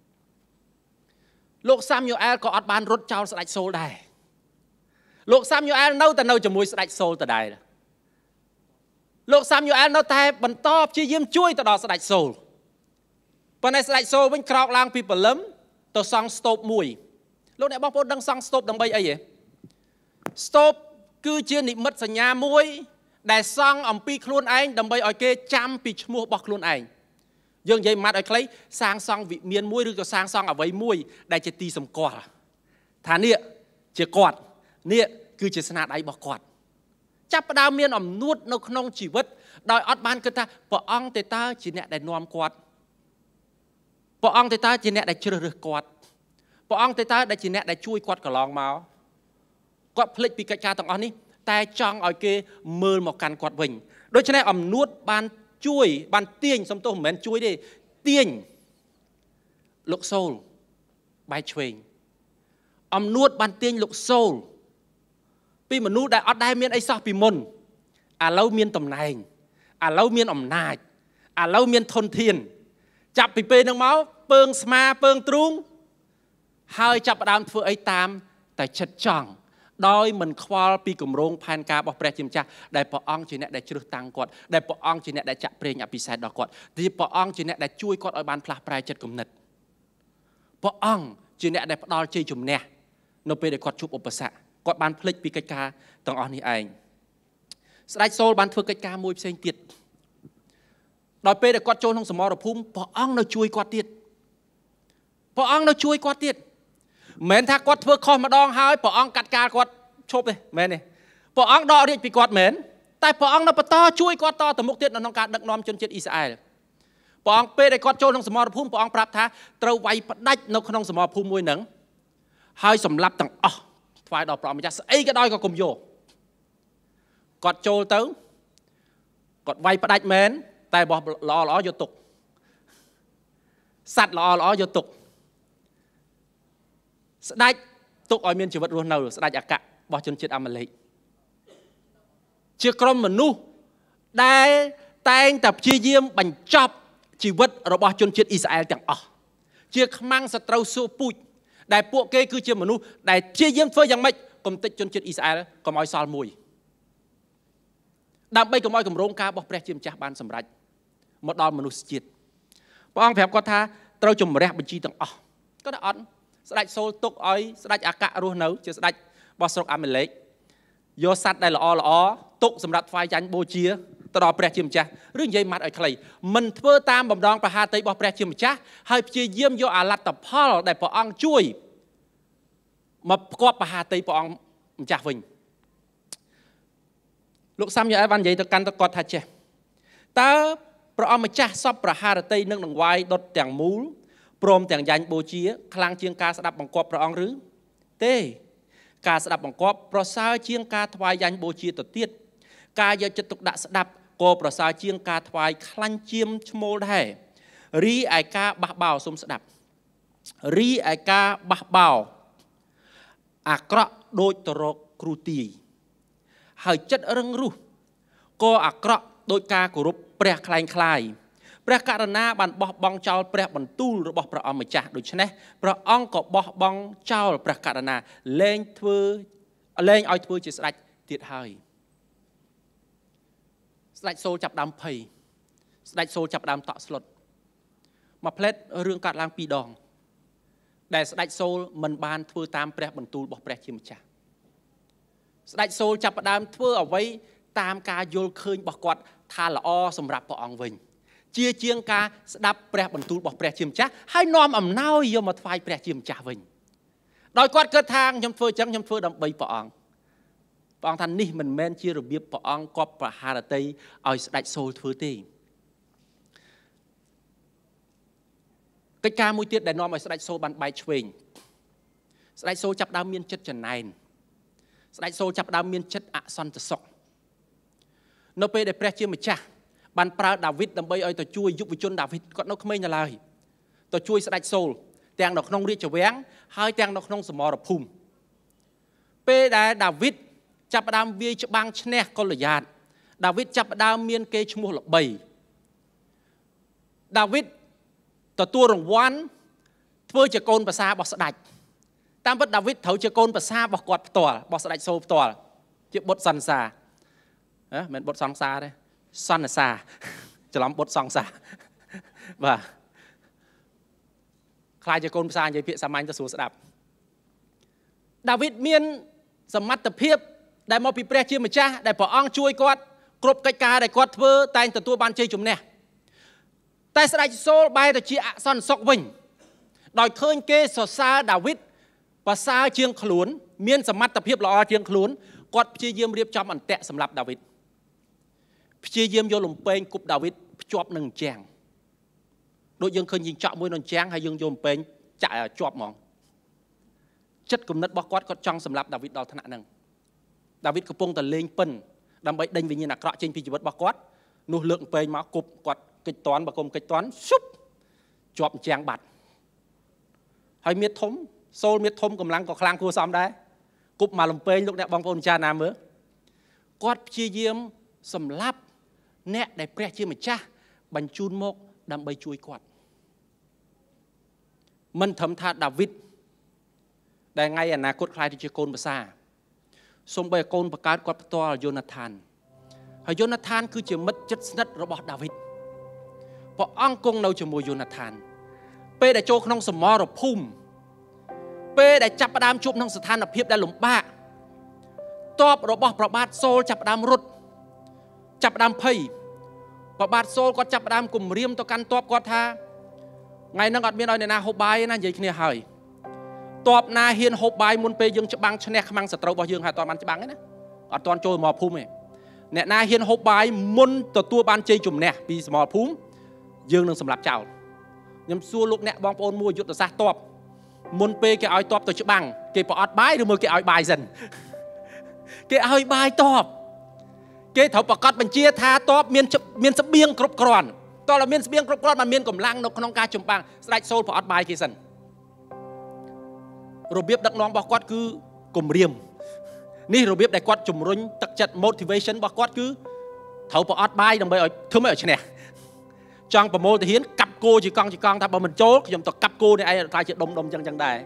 លោកសាមយូអែលក៏អត់បានរត់ចោលស្ដេចសូលដែរលោកសាមយូអែលនៅតែនៅជាមួយស្ដេចសូលដដែលលោកសាមយូអែលនៅតែបន្តព្យាយាមជួយទៅដល់ស្ដេចសូលប៉ុន្តែស្ដេចសូលវិញក្រោកឡើងពីព្រលឹមទៅសង់ស្ទូបមួយលោកអ្នកបងប្អូនដឹងសង់ស្ទូបដើម្បីអីហ៎ស្ទូបគឺជានិមិត្តសញ្ញាមួយដែលសង់អំពីខ្លួនឯងដើម្បីឲ្យគេចាំពីឈ្មោះរបស់ខ្លួនឯងយើងនិយាយម៉ាត់ឲ្យខ្លីសាងសង់វិមានមួយឬក៏សាងសង់អ្វីមួយដែលជាទីសម្គាល់ថានេះជាគាត់នេះគឺជាស្នាដៃរបស់គាត់ចាប់ផ្ដើមមានអំនួតនៅក្នុងជីវិតដោយអត់បានគិតថាព្រះអង្គទេតើជាអ្នកដែលនាំគាត់ព្រះអង្គទេតើជាអ្នកដែលជ្រើសរើសគាត់ព្រះអង្គទេតើដែលជាអ្នកដែលជួយគាត់កន្លងមកគាត់ភ្លេចពីកិច្ចការទាំងអស់នេះតែចង់ឲ្យគេមើលមកកាន់គាត់វិញដូច្នេះអំនួតបានជួយបានទាញសំទោសមិនមែនជួយទេទាញលោកសូលបែកឆ្វេងអំនួតបានទាញលោកសូលពីមនុស្សដែលអត់ដែលមានអីសោះពីមុនឥឡូវមានតំណែងឥឡូវមានអំណាចឥឡូវមានធនធានចាប់ពីពេលហ្នឹងមកពើងស្មាពើងទ្រូងហើយចាប់ផ្ដើមធ្វើអីតាមតែចិត្តចង់ដោយមិនខ្វល់ពីគម្រោងផែនការរបស់ព្រះជាម្ចាស់ដែលព្រះអង្គជាអ្នកដែលជ្រើសតាំងគាត់ដែលព្រះអង្គជាអ្នកដែលចាក់ប្រេងអភិសេកដល់គាត់ទីព្រះអង្គជាអ្នកដែលជួយគាត់ឲ្យបានផ្លាស់ប្រែចិត្តគំនិតព្រះអង្គជាអ្នកដែលផ្ដល់ជ័យជំនះនៅពេលដែលគាត់ជួបឧបសគ្គគាត់បានភ្លេចពីកិច្ចការទាំងអស់នេះឯងស្ដេចសូលបានធ្វើកិច្ចការមួយផ្សេងទៀតដល់ពេលដែលគាត់ចូលក្នុងសមរភូមិព្រះអង្គនៅជួយគាត់ទៀតព្រះអង្គនៅជួយគាត់ទៀតមិនមែនថាគាត់ធ្វើខុសម្ដងហើយព្រះអង្គកាត់ការគាត់ឈប់ទេមែនទេព្រះអង្គដករាជពីគាត់មែនតែព្រះអង្គនៅបន្តជួយគាត់តទៅមុខទៀតនៅក្នុងការដឹកនាំជនជាតិអ៊ីស្រាអែលព្រះអង្គពេលដែលគាត់ចូលក្នុងសមរភូមិព្រះអង្គប្រាប់ថាត្រូវវាយផ្ដាច់នៅក្នុងសមរភូមិមួយហ្នឹងហើយសម្លាប់ទាំងអស់ថ្វាយដល់ព្រះម្ចាស់ស្អីក៏ដោយក៏កុំយកគាត់ចូលទៅគាត់វាយផ្ដាច់មែនតែរបស់ល្អល្អយកទុកសัตว์ល្អល្អយកទុកស្ដេចទុកឲ្យមានជីវិតរស់នៅស្ដេចអាកៈរបស់ជនជាតិអាម៉ាឡេកជាក្រុមមនុស្សដែលតែងតែព្យាយាមបញ្ចប់ជីវិតរបស់ជនជាតិអ៊ីស្រាអែលទាំងអស់ជាខ្មាំងសត្រូវសួរពូជដែលពួកគេគឺជាមនុស្សដែលព្យាយាមធ្វើយ៉ាងម៉េចកុំតិចជនជាតិអ៊ីស្រាអែលកុំឲ្យសល់មួយដើម្បីកុំឲ្យគម្រោងការរបស់ព្រះជាម្ចាស់បានសម្រេចមកដល់មនុស្សជាតិព្រះអង្គប្រាប់គាត់ថាត្រូវជំរះបញ្ជីទាំងអស់គាត់ថាអត់ស្ដេចសូលទុកឲ្យស្ដេចអាកៈរស់នៅជាស្ដេចរបស់ស្រុកអាម៉ាឡេកយកសัตว์ដែលល្អល្អទុកសម្រាប់ថ្វាយចាញ់បូជាទៅដល់ព្រះជាម្ចាស់ឬនិយាយម៉ាត់ឲ្យខ្លីមិនធ្វើតាមបំដងប្រហាតីរបស់ព្រះជាម្ចាស់ហើយព្យាយាមយកអាលទ្ធផលដែលព្រះអង្គជួយមកផ្គប់ប្រហាតីព្រះអង្គម្ចាស់វិញលោកសាមយូអែលបាននិយាយទៅកាន់ទៅគាត់ថាចេះតើព្រះអង្គម្ចាស់សពប្រហារតីនឹងនឹងវាយដុតទាំងមូលព្រមទាំងយ៉ាញ់បូជាខ្លាំងជាងការស្ដាប់បង្គាប់ព្រះអង្គឬទេការស្ដាប់បង្គាប់ប្រសើរជាងការថ្វាយយ៉ាញ់បូជាទៅទៀតការយកចិត្តទុកដាក់ស្ដាប់ក៏ប្រសើរជាងការថ្វាយខ្លាញ់ជាមឈ្មោលដែររីឯការបះបោសុំស្ដាប់រីឯការបះបោអាក្រក់ដូចទៅរកគ្រូទាយហើយចិត្តរឹងរូសក៏អាក្រក់ដោយការគោរពព្រះខ្លែងខ្លាយព្រះករុណាបានបោះបង់ចោលព្រះបន្ទូលរបស់ព្រះអង្គម្ចាស់ដូច្នេះព្រះអង្គក៏បោះបង់ចោលព្រះករុណាលែងធ្វើលែងឲ្យធ្វើជាស្ដេចទៀតហើយស្ដេចសូលចាប់ដើមភ័យស្ដេចសូលចាប់ដើមតក់ស្លុតមួយផ្លែតរឿងកាត់ឡើងពីរដងដែលស្ដេចសូលមិនបានធ្វើតាមព្រះបន្ទូលរបស់ព្រះជាម្ចាស់ស្ដេចសូលចាប់ផ្ដើមធ្វើអ្វីតាមការយល់ឃើញរបស់គាត់ថាល្អសម្រាប់ព្រះអង្គវិញជាជាងការស្ដាប់ព្រះបន្ទូលរបស់ព្រះជាម្ចាស់ហើយនាំអំណោយយកមកថ្វាយព្រះជាម្ចាស់វិញដោយគាត់គិតថាខ្ញុំធ្វើចឹងខ្ញុំធ្វើដើម្បីព្រះអង្គព្រះអង្គថានេះមិនមែនជារបៀបព្រះអង្គគប់ប្រហារតីឲ្យស្ដេចសូលធ្វើទេកិច្ចការមួយទៀតដែលនាំឲ្យស្ដេចសូលបានបែកឆ្វេងស្ដេចសូលចាប់ដើមមានចិត្តចំណែនស្ដេចសូលចាប់ដើមមានចិត្តអសន្តិសុខនៅពេលដែលព្រះជាម្ចាស់បានប្រើដាវីតដើម្បីឲ្យទៅជួយយុវជនដាវីតគាត់នៅក្មេងនៅឡើយទៅជួយស្ដេចសូលទាំងនៅក្នុងរាជវាំងហើយទាំងនៅក្នុងសមរភូមិ Pê đã David chắp đam vi cho bang chne con lửa giạt David chắp đam miên kê cho mua lọc bầy David tờ tua rồng quán thưa cho con bà xa bọc sạch đạch tam vật David thấu cho con bà xa bọc quạt tòa bọc sạch đạch sâu tòa chứ bột săn xa mình bột song xa đấy săn là xa cho lắm bột song xa và khai cho con bà xa như phía xa manh cho xuống sẽ đạp David miên sầm mắt tập hiệp đại mô bị pre chia mà cha đại bỏ ong chui quạt cướp cái ca đại quạt thưa tay từ tua ban chơi chùm nè tay sẽ đại số bay từ chia ạ son sọc bình đòi khơi kê sò xa David và xa chiêng khluốn miên sầm mắt tập hiệp lọ chiêng khluốn quạt chia diêm riệp trong ảnh tệ sầm lập David chia diêm vô lồng pênh cúp David chọp nâng chàng đội dương khơi nhìn chọn môi nâng chàng hay dương vô lồng pênh chạy chọp mỏng chất cùng nứt bó quát có trong sầm lập David đo thân nạn nâng David có pung tờ lên pân đâm bấy đinh vì như là cọ trên phi chỉ vật bó quát nụ lượng pênh mà cúp quạt kịch toán và cùng kịch toán súp chọp chàng bạt hay miết thúng xô miết thúng cầm lăng có khlang cua xóm đấy cúp mà lồng pênh lúc nè bong phôn cha nam nữa quát chia diêm sầm lap nè để pre chia mà cha bánh chun mốc đâm bay chui quạt mình thấm tha David đại ngay anh cốt khai thì con bà xa xong bây con bà cá quạt to là Jonathan hay Jonathan cứ chỉ mất chất nất rồi bỏ David bỏ ăn công đâu cho mùi Jonathan Pê đã cho không sầm mò rồi phum Pê đã chắp đam chụp nông sự than ở hiệp đã lủng bạ top rồi bỏ bát xô chắp đam rút chắp đam phây bỏ bát xô có chắp đam cùng riêng to căn top có tha ngày nó ngọt miên ơi này na hộp bài na vậy kia hỏi top na hiên hộp bài muốn pê dương chắp băng cho nè mang sợi trâu bao dương hai toàn ban chắp băng ấy nè ở toàn trôi mò phum này nè na hiên hộp bài muốn tờ tua ban chơi chùm nè vì mò phum dương nâng sầm lạp chảo nhầm xua lúc nè bong ôn mua dụt ra top muốn pê cái áo top tôi chắp băng cái bỏ bài rồi mua cái áo bài dần cái áo bài top cái thầu bạc cắt bên chia tha top miên miên sắp biếng cướp còn to là miên sắp biếng cướp còn mà miên cầm lăng nó không ca chùm băng đại sôi bỏ bài kia dần rồi biết đắc nón bạc quát cứ cùng riềm ní rồi biết đại quát chùm rung tắc chặt motivation bạc quát cứ thầu bỏ bài đồng bây ở thứ mấy ở trên này trong bộ môn thì hiến cặp cô chỉ con chỉ con ta bảo mình chốt dùng tập cặp cô này ai ta chỉ đông đông chân chân đài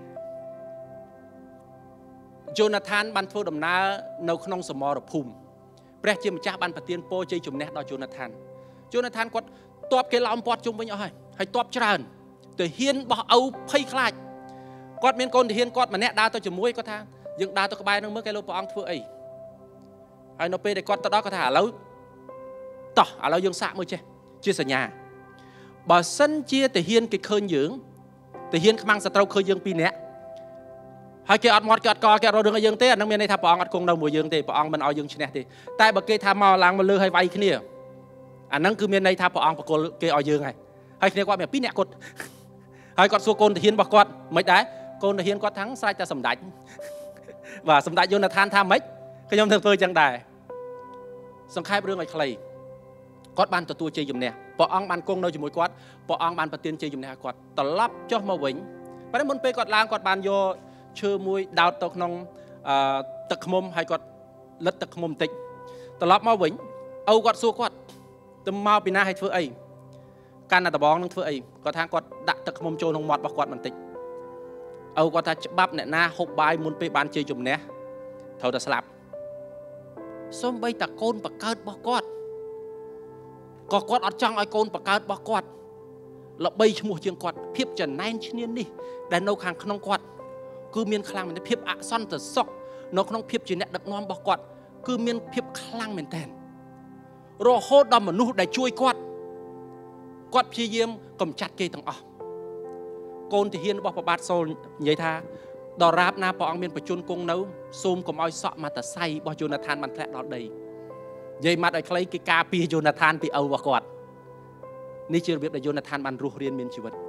Jonathan ban thua đầm na nấu không sờ mò được phùm pre chiêm cha ban phát tiên po chơi chùm nét đó Jonathan Jonathan quát top cái lòng pot chung với nhau hay hay top tràn từ hiến bỏ âu phay khai quát miên con thì hiến quát mà nét đa tôi chùm muối có thang dựng đa tôi có bài nó mới cái lô bỏ ăn thua ấy hay nó pe để quát đó có thả lâu tỏ à lâu dương sạ mới chơi chia sẻ nhà bà sân chia từ hiên cái khơi dưỡng từ hiên mang sạt trâu khơi dương pin nè hai cái ọt mọt cái ọt co cái rồi đường ở dương té năng miền này thà bỏ ọt cùng đầu mùa dương thì bỏ ong mình ở dương này thì tại bà kia thà mò làng mà lư hay vay kia anh năng cứ miền này thà bỏ ong bỏ cô kia ở dương này hai kia qua mẹ pin nè cột hai con xua côn từ hiên bỏ quạt mấy đái côn từ hiên quạt thắng sai ta sầm đánh và sầm đánh Jonathan tham mấy cái nhóm thường phơi chẳng đài xong khai bữa ngày clay quát ban tụi tôi chơi dùm nè bỏ ong ban công nơi chùm mối quát bỏ ong ban phát tiên chơi dùm nè quát tờ lắp cho màu vĩnh và nếu muốn pe quát lang quát ban vô chơi mùi đào tộc nông tật mồm hay quát lật tật mồm tịnh tờ lắp màu vĩnh âu quát xua quát tầm màu pina hay phơi ấy can là tờ bóng nâng phơi ấy có thang quát đặt tật mồm trôn hông mọt bọc quát mình tịnh âu quát ta bắp nè na hộp bài muốn pe ban chơi dùm nè thầu ta slap xong bây ta côn và cơn bọc quát có quát ở trong ai côn bạc cát bạc quát là bay cho mùa trường quát phiếp trần nine chín đi đàn nâu hàng không quát cứ miên khang mình phiếp ạ son từ sọc nó không phiếp chỉ nẹt đặc ngon bạc quát cứ miên phiếp khang mình tèn rồi hốt đầm mà nụ để chui quát quát phi diêm cầm chặt kê thằng ọ côn thì hiên bọc bát sôi vậy tha đò ráp na bỏ ăn miên phải chôn cung nấu xôm cầm oi sọ mà ta say bỏ Jonathan bàn thẹn đó đầy vậy mà đại lấy cái ca pi Jonathan pi âu và quạt ní chưa biết là Jonathan ban ruh riêng miền chịu vật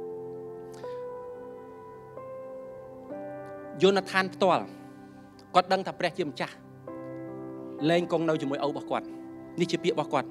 Jonathan toa quạt đăng thập pre chiêm cha lên con nâu cho mỗi âu và quạt ní chưa biết và quạt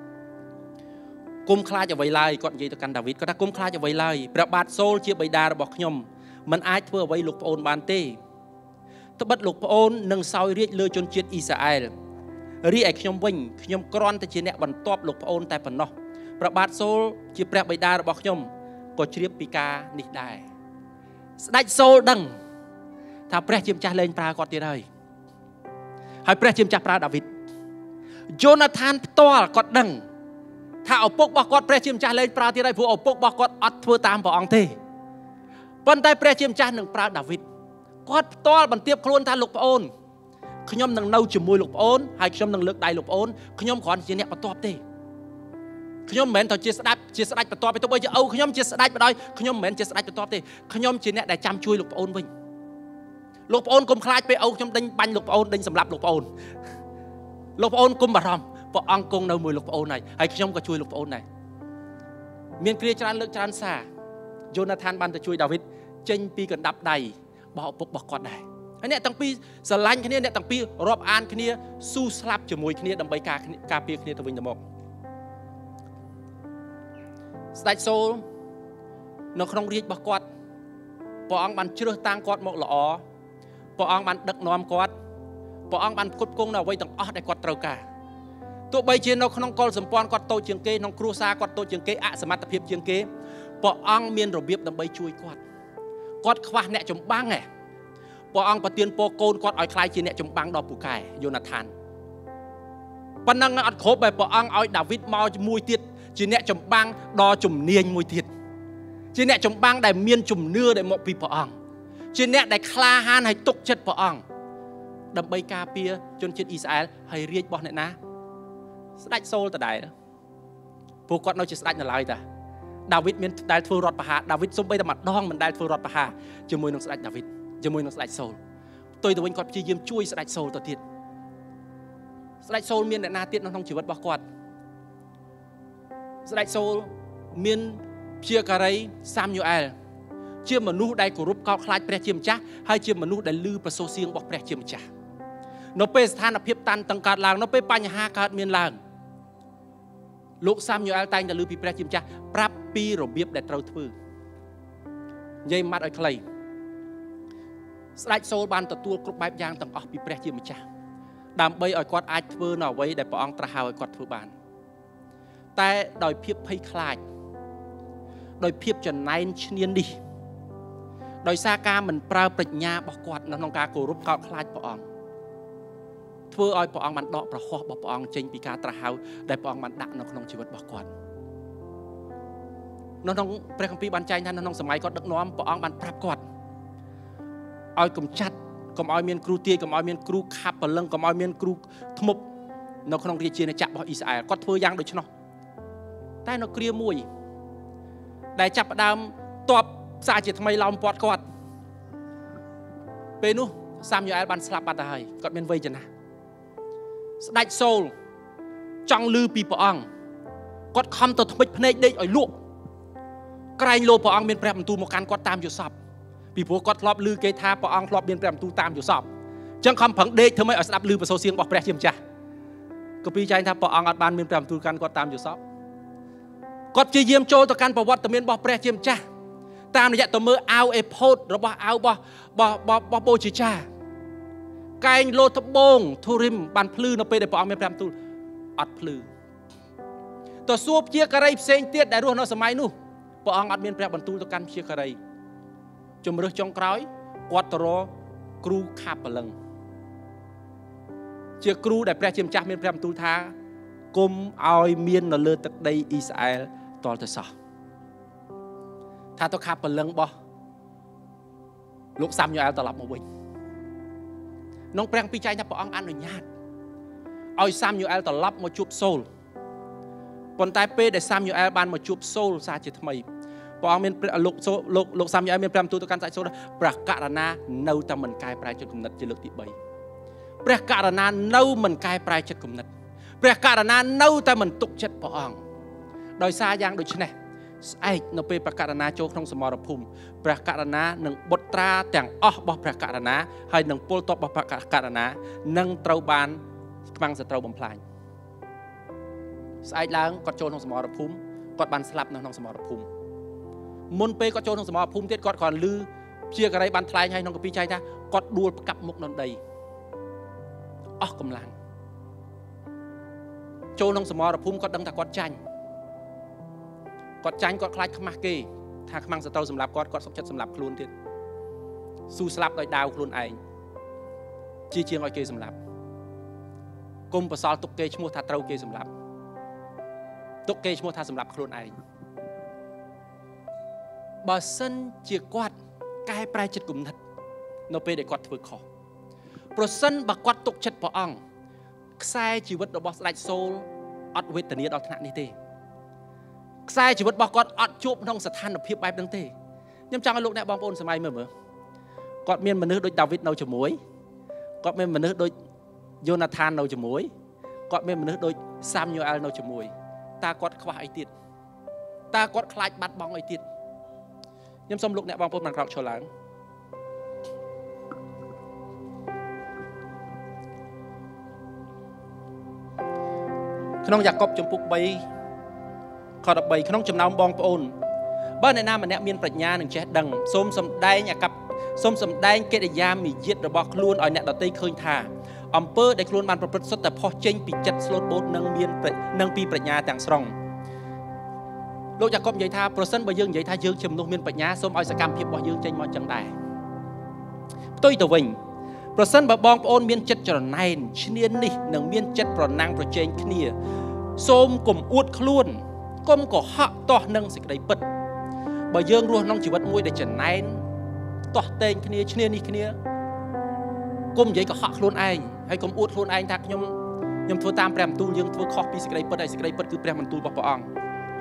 cung khai cho vậy lai còn gì tôi cần David có ta cung khai cho vậy lai bạc bát sol chia bảy đà bọc nhom mình ai thưa vậy lục ôn bàn tê ត្បិតលោកប្អូននឹងសោយរាជលើជនជាតិអ៊ីស្រាអែលរីឯខ្ញុំវិញខ្ញុំគ្រាន់តែជាអ្នកបន្ទាប់លោកប្អូនតែប៉ុណ្ណោះព្រះបាទសូលជាព្រះបិតារបស់ខ្ញុំក៏ជ្រាបពីការនេះដែរស្ដេចសូលដឹងថាព្រះជាម្ចាស់លែងប្រើគាត់ទៀតហើយហើយព្រះជាម្ចាស់ប្រើដាវីតយូណាថានផ្ទាល់គាត់ដឹងថាឪពុករបស់គាត់ព្រះជាម្ចាស់លែងប្រើទៀតហើយព្រោះឪពុករបស់គាត់អត់ធ្វើតាមព្រះអង្គទេប៉ុន្តែព្រះជាម្ចាស់នឹងប្រើដាវីតគាត់ផ្ទាល់បន្ទាបខ្លួនថាលោកប្អូនខ្ញុំនឹងនៅជាមួយលោកប្អូនហើយខ្ញុំនឹងលើកដៃលោកប្អូនខ្ញុំគ្រាន់ជាអ្នកបន្ទាប់ទេខ្ញុំមិនមែនទៅជាស្ដេចជាស្ដេចបន្ទាប់ទេទោះបីជាឪខ្ញុំជាស្ដេចបណ្ដោយខ្ញុំមិនមែនជាស្ដេចបន្ទាប់ទេខ្ញុំជាអ្នកដែលចាំជួយលោកប្អូនវិញលោកប្អូនកុំខ្លាចពេលឪខ្ញុំដេញបាញ់លោកប្អូនដេញសម្លាប់លោកប្អូនលោកប្អូនកុំបារម្ភព្រះអង្គគង់នៅមួយលោកប្អូនហើយហើយខ្ញុំក៏ជួយលោកប្អូនដែរមានគ្រាច្រើនលើកច្រើនសារយូណាថានបានទៅជួយដាវីតចេញពីកណ្ដាប់ដៃរបស់ឪពុករបស់គាត់ដែរហើយអ្នកទាំងពីរស្រឡាញ់គ្នាអ្នកទាំងពីររាប់អានគ្នាស៊ូស្លាប់ជាមួយគ្នាដើម្បីការការពារគ្នាទៅវិញទៅមកស្ដេចសូលនៅក្នុងរាជរបស់គាត់ព្រះអង្គបានជ្រើសតាំងគាត់មកល្អព្រះអង្គបានដឹកនាំគាត់ព្រះអង្គបានផ្គត់ផ្គង់នៅអ្វីទាំងអស់ដែលគាត់ត្រូវការទោះបីជានៅក្នុងកុលសម្ព័ន្ធគាត់តូចជាងគេក្នុងគ្រួសារគាត់តូចជាងគេអសមត្ថភាពជាងគេព្រះអង្គមានរបៀបដើម្បីជួយគាត់គាត់ខ្វះអ្នកចម្បាំងឯងព្រះអង្គប្រទានពរកូនគាត់ឲ្យខ្លាយជាអ្នកចម្បាំងដ៏ពូកែយូណាថានប៉ុណ្ណឹងអត់គ្រប់ឯងព្រះអង្គឲ្យដាវីតមកជាមួយទៀតជាអ្នកចម្បាំងដ៏ជំនាញមួយទៀតជាអ្នកចម្បាំងដែលមានជំនឿដែលមកពីព្រះអង្គជាអ្នកដែលក្លាហានហើយទុកចិត្តព្រះអង្គដើម្បីការពារជនជាតិអ៊ីស្រាអែលហើយរាជរបស់អ្នកណាស្ដេចសូលដដែលពួកគាត់នៅជាស្ដេចនៅឡើយតាដាវីតមានដែលធ្វើរដ្ឋប្រហារដាវីតសូម្បីតែម្ដងមិនដែលធ្វើរដ្ឋប្រហារជាមួយនឹងស្ដេចដាវីតជាមួយនឹងស្ដេចសូលផ្ទុយទៅវិញគាត់ព្យាយាមជួយស្ដេចសូលទៅទៀតស្ដេចសូលមានអ្នកណាទៀតនៅក្នុងជីវិតរបស់គាត់ស្ដេចសូលមានព្យាការីសាមយូអែលជាមនុស្សដែលគោរពកោតខ្លាចព្រះជាម្ចាស់ហើយជាមនុស្សដែលឮប្រសូរសៀងរបស់ព្រះជាម្ចាស់នៅពេលស្ថានភាពតានតឹងកើតឡើងនៅពេលបញ្ហាកើតមានឡើងលោកសាមយូអែលតែងតែឮពីព្រះជាម្ចាស់ប្រាប់ពីរបៀបដែលត្រូវធ្វើនិយាយម៉ាត់ឲ្យខ្លីស្ដេចសូលបានទទួលគ្រប់បែបយ៉ាងទាំងអស់ពីព្រះជាម្ចាស់ដើម្បីឲ្យគាត់អាចធ្វើនៅអ្វីដែលព្រះអង្គត្រាស់ហៅឲ្យគាត់ធ្វើបានតែដោយភាពភ័យខ្លាចដោយភាពចំណែនឈ្នានីសដោយសារការមិនប្រើប្រាជ្ញារបស់គាត់នៅក្នុងការគោរពកោតខ្លាចព្រះអង្គធ្វើឲ្យព្រះអង្គបានដកប្រហោះរបស់ព្រះអង្គចេញពីការត្រាស់ហៅដែលព្រះអង្គបានដាក់នៅក្នុងជីវិតរបស់គាត់នៅក្នុងព្រះគម្ពីរបានចែងថានៅក្នុងសម័យគាត់ដឹកនាំព្រះអង្គបានប្រាប់គាត់ឲ្យកំចាត់កុំឲ្យមានគ្រូទាយកុំឲ្យមានគ្រូខាប់ពលឹងកុំឲ្យមានគ្រូធ្មប់នៅក្នុងរាជាណាចក្ររបស់អ៊ីស្រាអែលគាត់ធ្វើយ៉ាងដូច្នោះតែនៅគ្រាមួយដែលចាប់ផ្ដើមតបសារជាថ្មីឡោមព័ទ្ធគាត់ពេលនោះសាមយូអែលបានស្លាប់បាត់ទៅហើយគាត់មានវ័យចំណាស់ស្ដេចសូលចង់ឮពីព្រះអង្គគាត់ខំទៅថ្មិចភ្នែកដេកឲ្យលក់ក្រែងលោព្រះអង្គមានព្រះបន្ទូលមកកាន់គាត់តាមយល់សពពីព្រោះគាត់ធ្លាប់ឮគេថាព្រះអង្គធ្លាប់មានព្រះបន្ទូលតាមយល់សពអញ្ចឹងខំប្រឹងដេកធ្វើម៉េចឲ្យស្ដាប់ឮប្រសូរសៀងរបស់ព្រះជាម្ចាស់ក៏ពីចែងថាព្រះអង្គអត់បានមានព្រះបន្ទូលកាន់គាត់តាមយល់សពគាត់ព្យាយាមចូលទៅកាន់ប្រវត្តិមានរបស់ព្រះជាម្ចាស់តាមរយៈទៅមើលអាវអេផូតរបស់អាវរបស់របស់បូជាចាកែងលោត្បូងធូរីមបានភ្លឺនៅពេលដែលព្រះអង្គមានព្រះបន្ទូលអត់ភ្លឺទៅសួរព្យាការីផ្សេងទៀតដែលរស់នៅសម័យនោះព្រះអង្គអត់មានព្រះបន្ទូលទៅកាន់ព្យាការីជំរឿសចុងក្រោយគាត់ទៅរកគ្រូខាប់ពលឹងជាគ្រូដែលព្រះជាម្ចាស់មានព្រះបន្ទូលថាគុំឲ្យមាននៅលើទឹកដីអ៊ីស្រាអែលតលទៅសោះថាទៅខាប់ពលឹងរបស់លោកសាមយូអែលត្រឡប់មកវិញក្នុងព្រះគម្ពីរចែងថាព្រះអង្គអនុញ្ញាតឲ្យសាមយូអែលត្រឡប់មកជួបសូលប៉ុន្តែពេលដែលសាមយូអែលបានមកជួបសូលសារជាថ្មីព្រះអង្គមានលោកលោកលោកសាមយូអែលមានព្រះបន្ទូលទៅកាន់ស្ដេចសូលព្រះករុណានៅតែមិនកែប្រែចិត្តគំនិតជាលើកទីបីព្រះករុណានៅមិនកែប្រែចិត្តគំនិតព្រះករុណានៅតែមិនទុកចិត្តព្រះអង្គដោយសារយ៉ាងដូចនេះស្អែកនៅពេលព្រះករុណាចូលក្នុងសមរភូមិព្រះករុណានឹងបុត្រាទាំងអស់របស់ព្រះករុណាហើយនឹងពលទ័ពរបស់ព្រះករុណានឹងត្រូវបានខ្មាំងសត្រូវបំផ្លាញស្អែកឡើងគាត់ចូលក្នុងសមរភូមិគាត់បានស្លាប់នៅក្នុងសមរភូមិមុនពេលគាត់ចូលក្នុងសមរភូមិទៀតគាត់គ្រាន់ឮព្យាការីបានថ្លែងឲ្យក្នុងកាពីចែងថាគាត់ដួលផ្កាប់មុខនៅដីអស់កម្លាំងចូលក្នុងសមរភូមិគាត់ដឹងថាគាត់ចាញ់គាត់ចាញ់គាត់ខ្លាចខ្មាស់គេថាខ្មាំងសត្រូវសម្រាប់គាត់គាត់សុខចិត្តសម្រាប់ខ្លួនទៀតស៊ូស្លាប់ដោយដាវខ្លួនឯងជាជាងឲ្យគេសម្លាប់គុំបសល់ទុកគេឈ្មោះថាត្រូវគេសម្លាប់ទុកគេឈ្មោះថាសម្លាប់ខ្លួនឯងបើសិនជាគាត់កែប្រែចិត្តគំនិតនៅពេលដែលគាត់ធ្វើខុសប្រសិនបើគាត់ទុកចិត្តព្រះអង្គខ្សែជីវិតរបស់ស្ដេចសូលអត់វេទនាដល់ថ្នាក់នេះទេខ្សែជីវិតរបស់គាត់អត់ជួបក្នុងស្ថានភាពបែបហ្នឹងទេខ្ញុំចង់ឲ្យលោកអ្នកបងប្អូនសម័យមើលមើលគាត់មានមនុស្សដូចដាវីតនៅជាមួយគាត់មានមនុស្សដូចយូណាថាននៅជាមួយគាត់មានមនុស្សដូចសាមយូអែលនៅជាមួយតើគាត់ខ្វះអីទៀតតើគាត់ខ្លាចបាត់បង់អីទៀតខ្ញុំសូមលោកអ្នកបងប្អូនបានក្រោកឈរឡើងក្នុងយ៉ាកុបជំពូកបីខដបីក្នុងចំណោមបងប្អូនបើអ្នកណាម្នាក់មានប្រាជ្ញានិងចេះដឹងសូមសម្ដែងអាកប្បសូមសម្ដែងកិរិយាមាយាទរបស់ខ្លួនឲ្យអ្នកដទៃឃើញថាអំពើដែលខ្លួនបានប្រព្រឹត្តសុទ្ធតែផុសចេញពីចិត្តស្លូតបូតនិងមាននិងពីប្រាជ្ញាទាំងស្រុងលោកយ៉ាកុបនិយាយថាប្រសិនបើយើងនិយាយថាយើងជាមនុស្សមានប្រាជ្ញាសូមឲ្យសកម្មភាពរបស់យើងចេញមកចឹងដែរផ្ទុយទៅវិញប្រសិនបើបងប្អូនមានចិត្តច្រណែនឈ្នានីសនិងមានចិត្តប្រណាំងប្រជែងគ្នាសូមកុំអួតខ្លួនកុំកុហកទាស់នឹងសេចក្តីពិតបើយើងរស់ក្នុងជីវិតមួយដែលច្រណែនទាស់តែងគ្នាឈ្នានីសគ្នាកុំនិយាយកុហកខ្លួនឯងហើយកុំអួតខ្លួនឯងថាខ្ញុំខ្ញុំធ្វើតាមព្រះបន្ទូលយើងធ្វើខុសពីសេចក្តីពិតហើយសេចក្តីពិតគឺព្រះបន្ទូលរបស់ព្រះអង្គ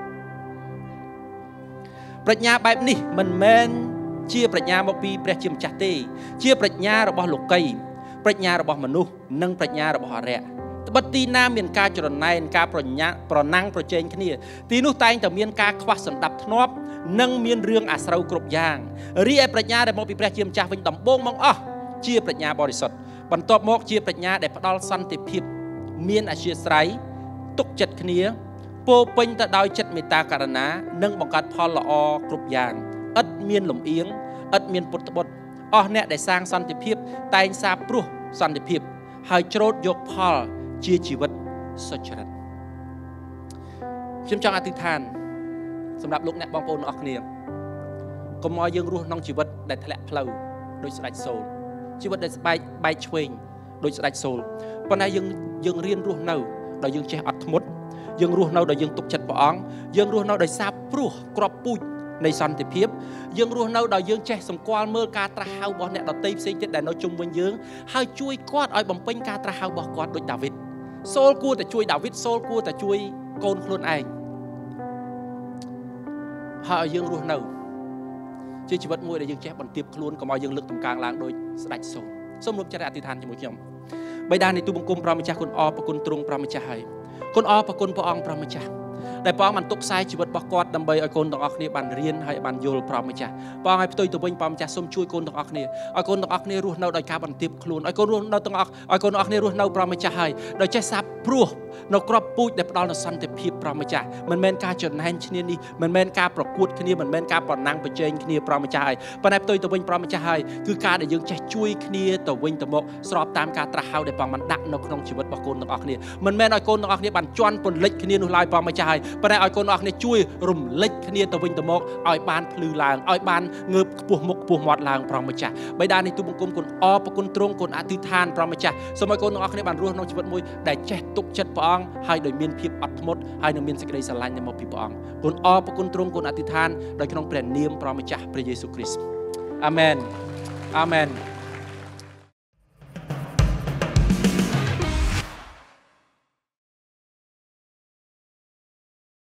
ប្រាជ្ញាបែបនេះមិនមែនជាប្រាជ្ញាមកពីព្រះជាម្ចាស់ទេជាប្រាជ្ញារបស់លោកីប្រាជ្ញារបស់មនុស្សនិងប្រាជ្ញារបស់អរិយត្បិតទីណាមានការច្រណែនការប្រញាប់ប្រណាំងប្រជែងគ្នាទីនោះតែងតែមានការខ្វះសណ្ដាប់ធ្នាប់និងមានរឿងអាស្រូវគ្រប់យ៉ាងរីឯប្រាជ្ញាដែលមកពីព្រះជាម្ចាស់វិញដំបូងមកអស់ជាប្រាជ្ញាបរិសុទ្ធបន្ទាប់មកជាប្រាជ្ញាដែលផ្ដល់សន្តិភាពមានអធ្យាស្រ័យទុកចិត្តគ្នាពោពេញទៅដោយចិត្តមេត្តាករុណានិងបង្កើតផលល្អគ្រប់យ៉ាងឥតមានលំអៀងឥតមានពុតត្បុតអស់អ្នកដែលសាងសន្តិភាពតែងសាបព្រោះសន្តិភាពហើយច្រូតយកផលជាជីវិតសុចរិតខ្ញុំចង់អធិដ្ឋានសម្រាប់លោកអ្នកបងប្អូនទាំងអស់គ្នាកុំឲ្យយើងរស់ក្នុងជីវិតដែលធ្លាក់ផ្លូវដោយស្ដេចសូលជីវិតដែលស្បែកបែកឆ្វេងដោយស្ដេចសូលប៉ុន្តែយើងយើងរៀនរស់នៅដោយយើងចេះអត់ធ្មត់យើងរស់នៅដោយយើងទុកចិត្តព្រះអង្គយើងរស់នៅដោយសារព្រោះក្របពូជនៃសន្តិភាពយើងរស់នៅដោយយើងចេះសម្គាល់មើលការត្រាស់ហៅរបស់អ្នកដទៃផ្សេងទៀតដែលនៅជុំវិញយើងហើយជួយគាត់ឲ្យបំពេញការត្រាស់ហៅរបស់គាត់ដូចដាវីតសូលគួរតែជួយដាវីតសូលគួរតែជួយកូនខ្លួនឯងហើយយើងរស់នៅជាជីវិតមួយដែលយើងចេះបន្ទាបខ្លួនកុំឲ្យយើងលើកតម្កើងឡើងដោយស្ដេចសូលសូមរួមចិត្តអធិដ្ឋានជាមួយខ្ញុំបិតានៃទូបង្គំព្រះម្ចាស់គុណអរប្រគុណទ្រង់ព្រះម្ចាស់ហើយគុណអរប្រគុណព្រះអង្គព្រះម្ចាស់ដែលព្រះអង្គបានទុកខ្សែជីវិតរបស់គាត់ដើម្បីឲ្យកូនទាំងអស់គ្នាបានរៀនហើយបានយល់ព្រះម្ចាស់ព្រះអង្គឲ្យផ្ទុយទៅវិញព្រះម្ចាស់សូមជួយកូនទាំងអស់គ្នាឲ្យកូនទាំងអស់គ្នារស់នៅដោយការបន្ទាបខ្លួនឲ្យកូនរស់នៅទាំងអស់ឲ្យកូនទាំងអស់គ្នារស់នៅព្រះម្ចាស់ហើយដោយចេះសាបព្រោះនៅក្របពូជដែលផ្ដល់នូវសន្តិភាពព្រះម្ចាស់មិនមែនការចំណែនឈ្នានេះមិនមែនការប្រកួតគ្នាមិនមែនការប្រណាំងប្រជែងគ្នាព្រះម្ចាស់ហើយប៉ុន្តែផ្ទុយទៅវិញព្រះម្ចាស់ហើយគឺការដែលយើងចេះជួយគ្នាទៅវិញទៅមកស្របតាមការត្រាស់ហៅដែលព្រះបានដាក់នៅក្នុងជីវិតរបស់កូនទាំងអស់គ្នាមិនមែនឲ្យកូនទាំងអស់គ្នាបានជន់ពន្លិចគ្នានោះឡើយព្រះម្ចាស់ហើយប៉ុន្តែឲ្យកូនទាំងអស់គ្នាជួយរំលេចគ្នាទៅវិញទៅមកឲ្យបានភ្លឺឡើងឲ្យបានងើបខ្ពស់មុខខ្ពស់មាត់ឡើងព្រះម្ចាស់បិតានៃទូបង្គំគុណអរប្រគុណទ្រង់គុណអធិដ្ឋានព្រះម្ចាស់សូមឲ្យកូនទាំងអស់គ្នាបានរស់ក្នុងជីវិតមួយដែលចេះទុកចិត្តព្រះអង្គហើយដោយមានភាពអត់ធ្មត់ហើយនឹងមានសេចក្តីស្រឡាញ់មកពីព្រះអង្គគុណអរប្រគុណទ្រង់គុណអធិដ្ឋានដោយក្នុងព្រះនាមព្រះម្ចាស់ព្រះយេស៊ូវគ្រីស្ទអាមែនអាមែន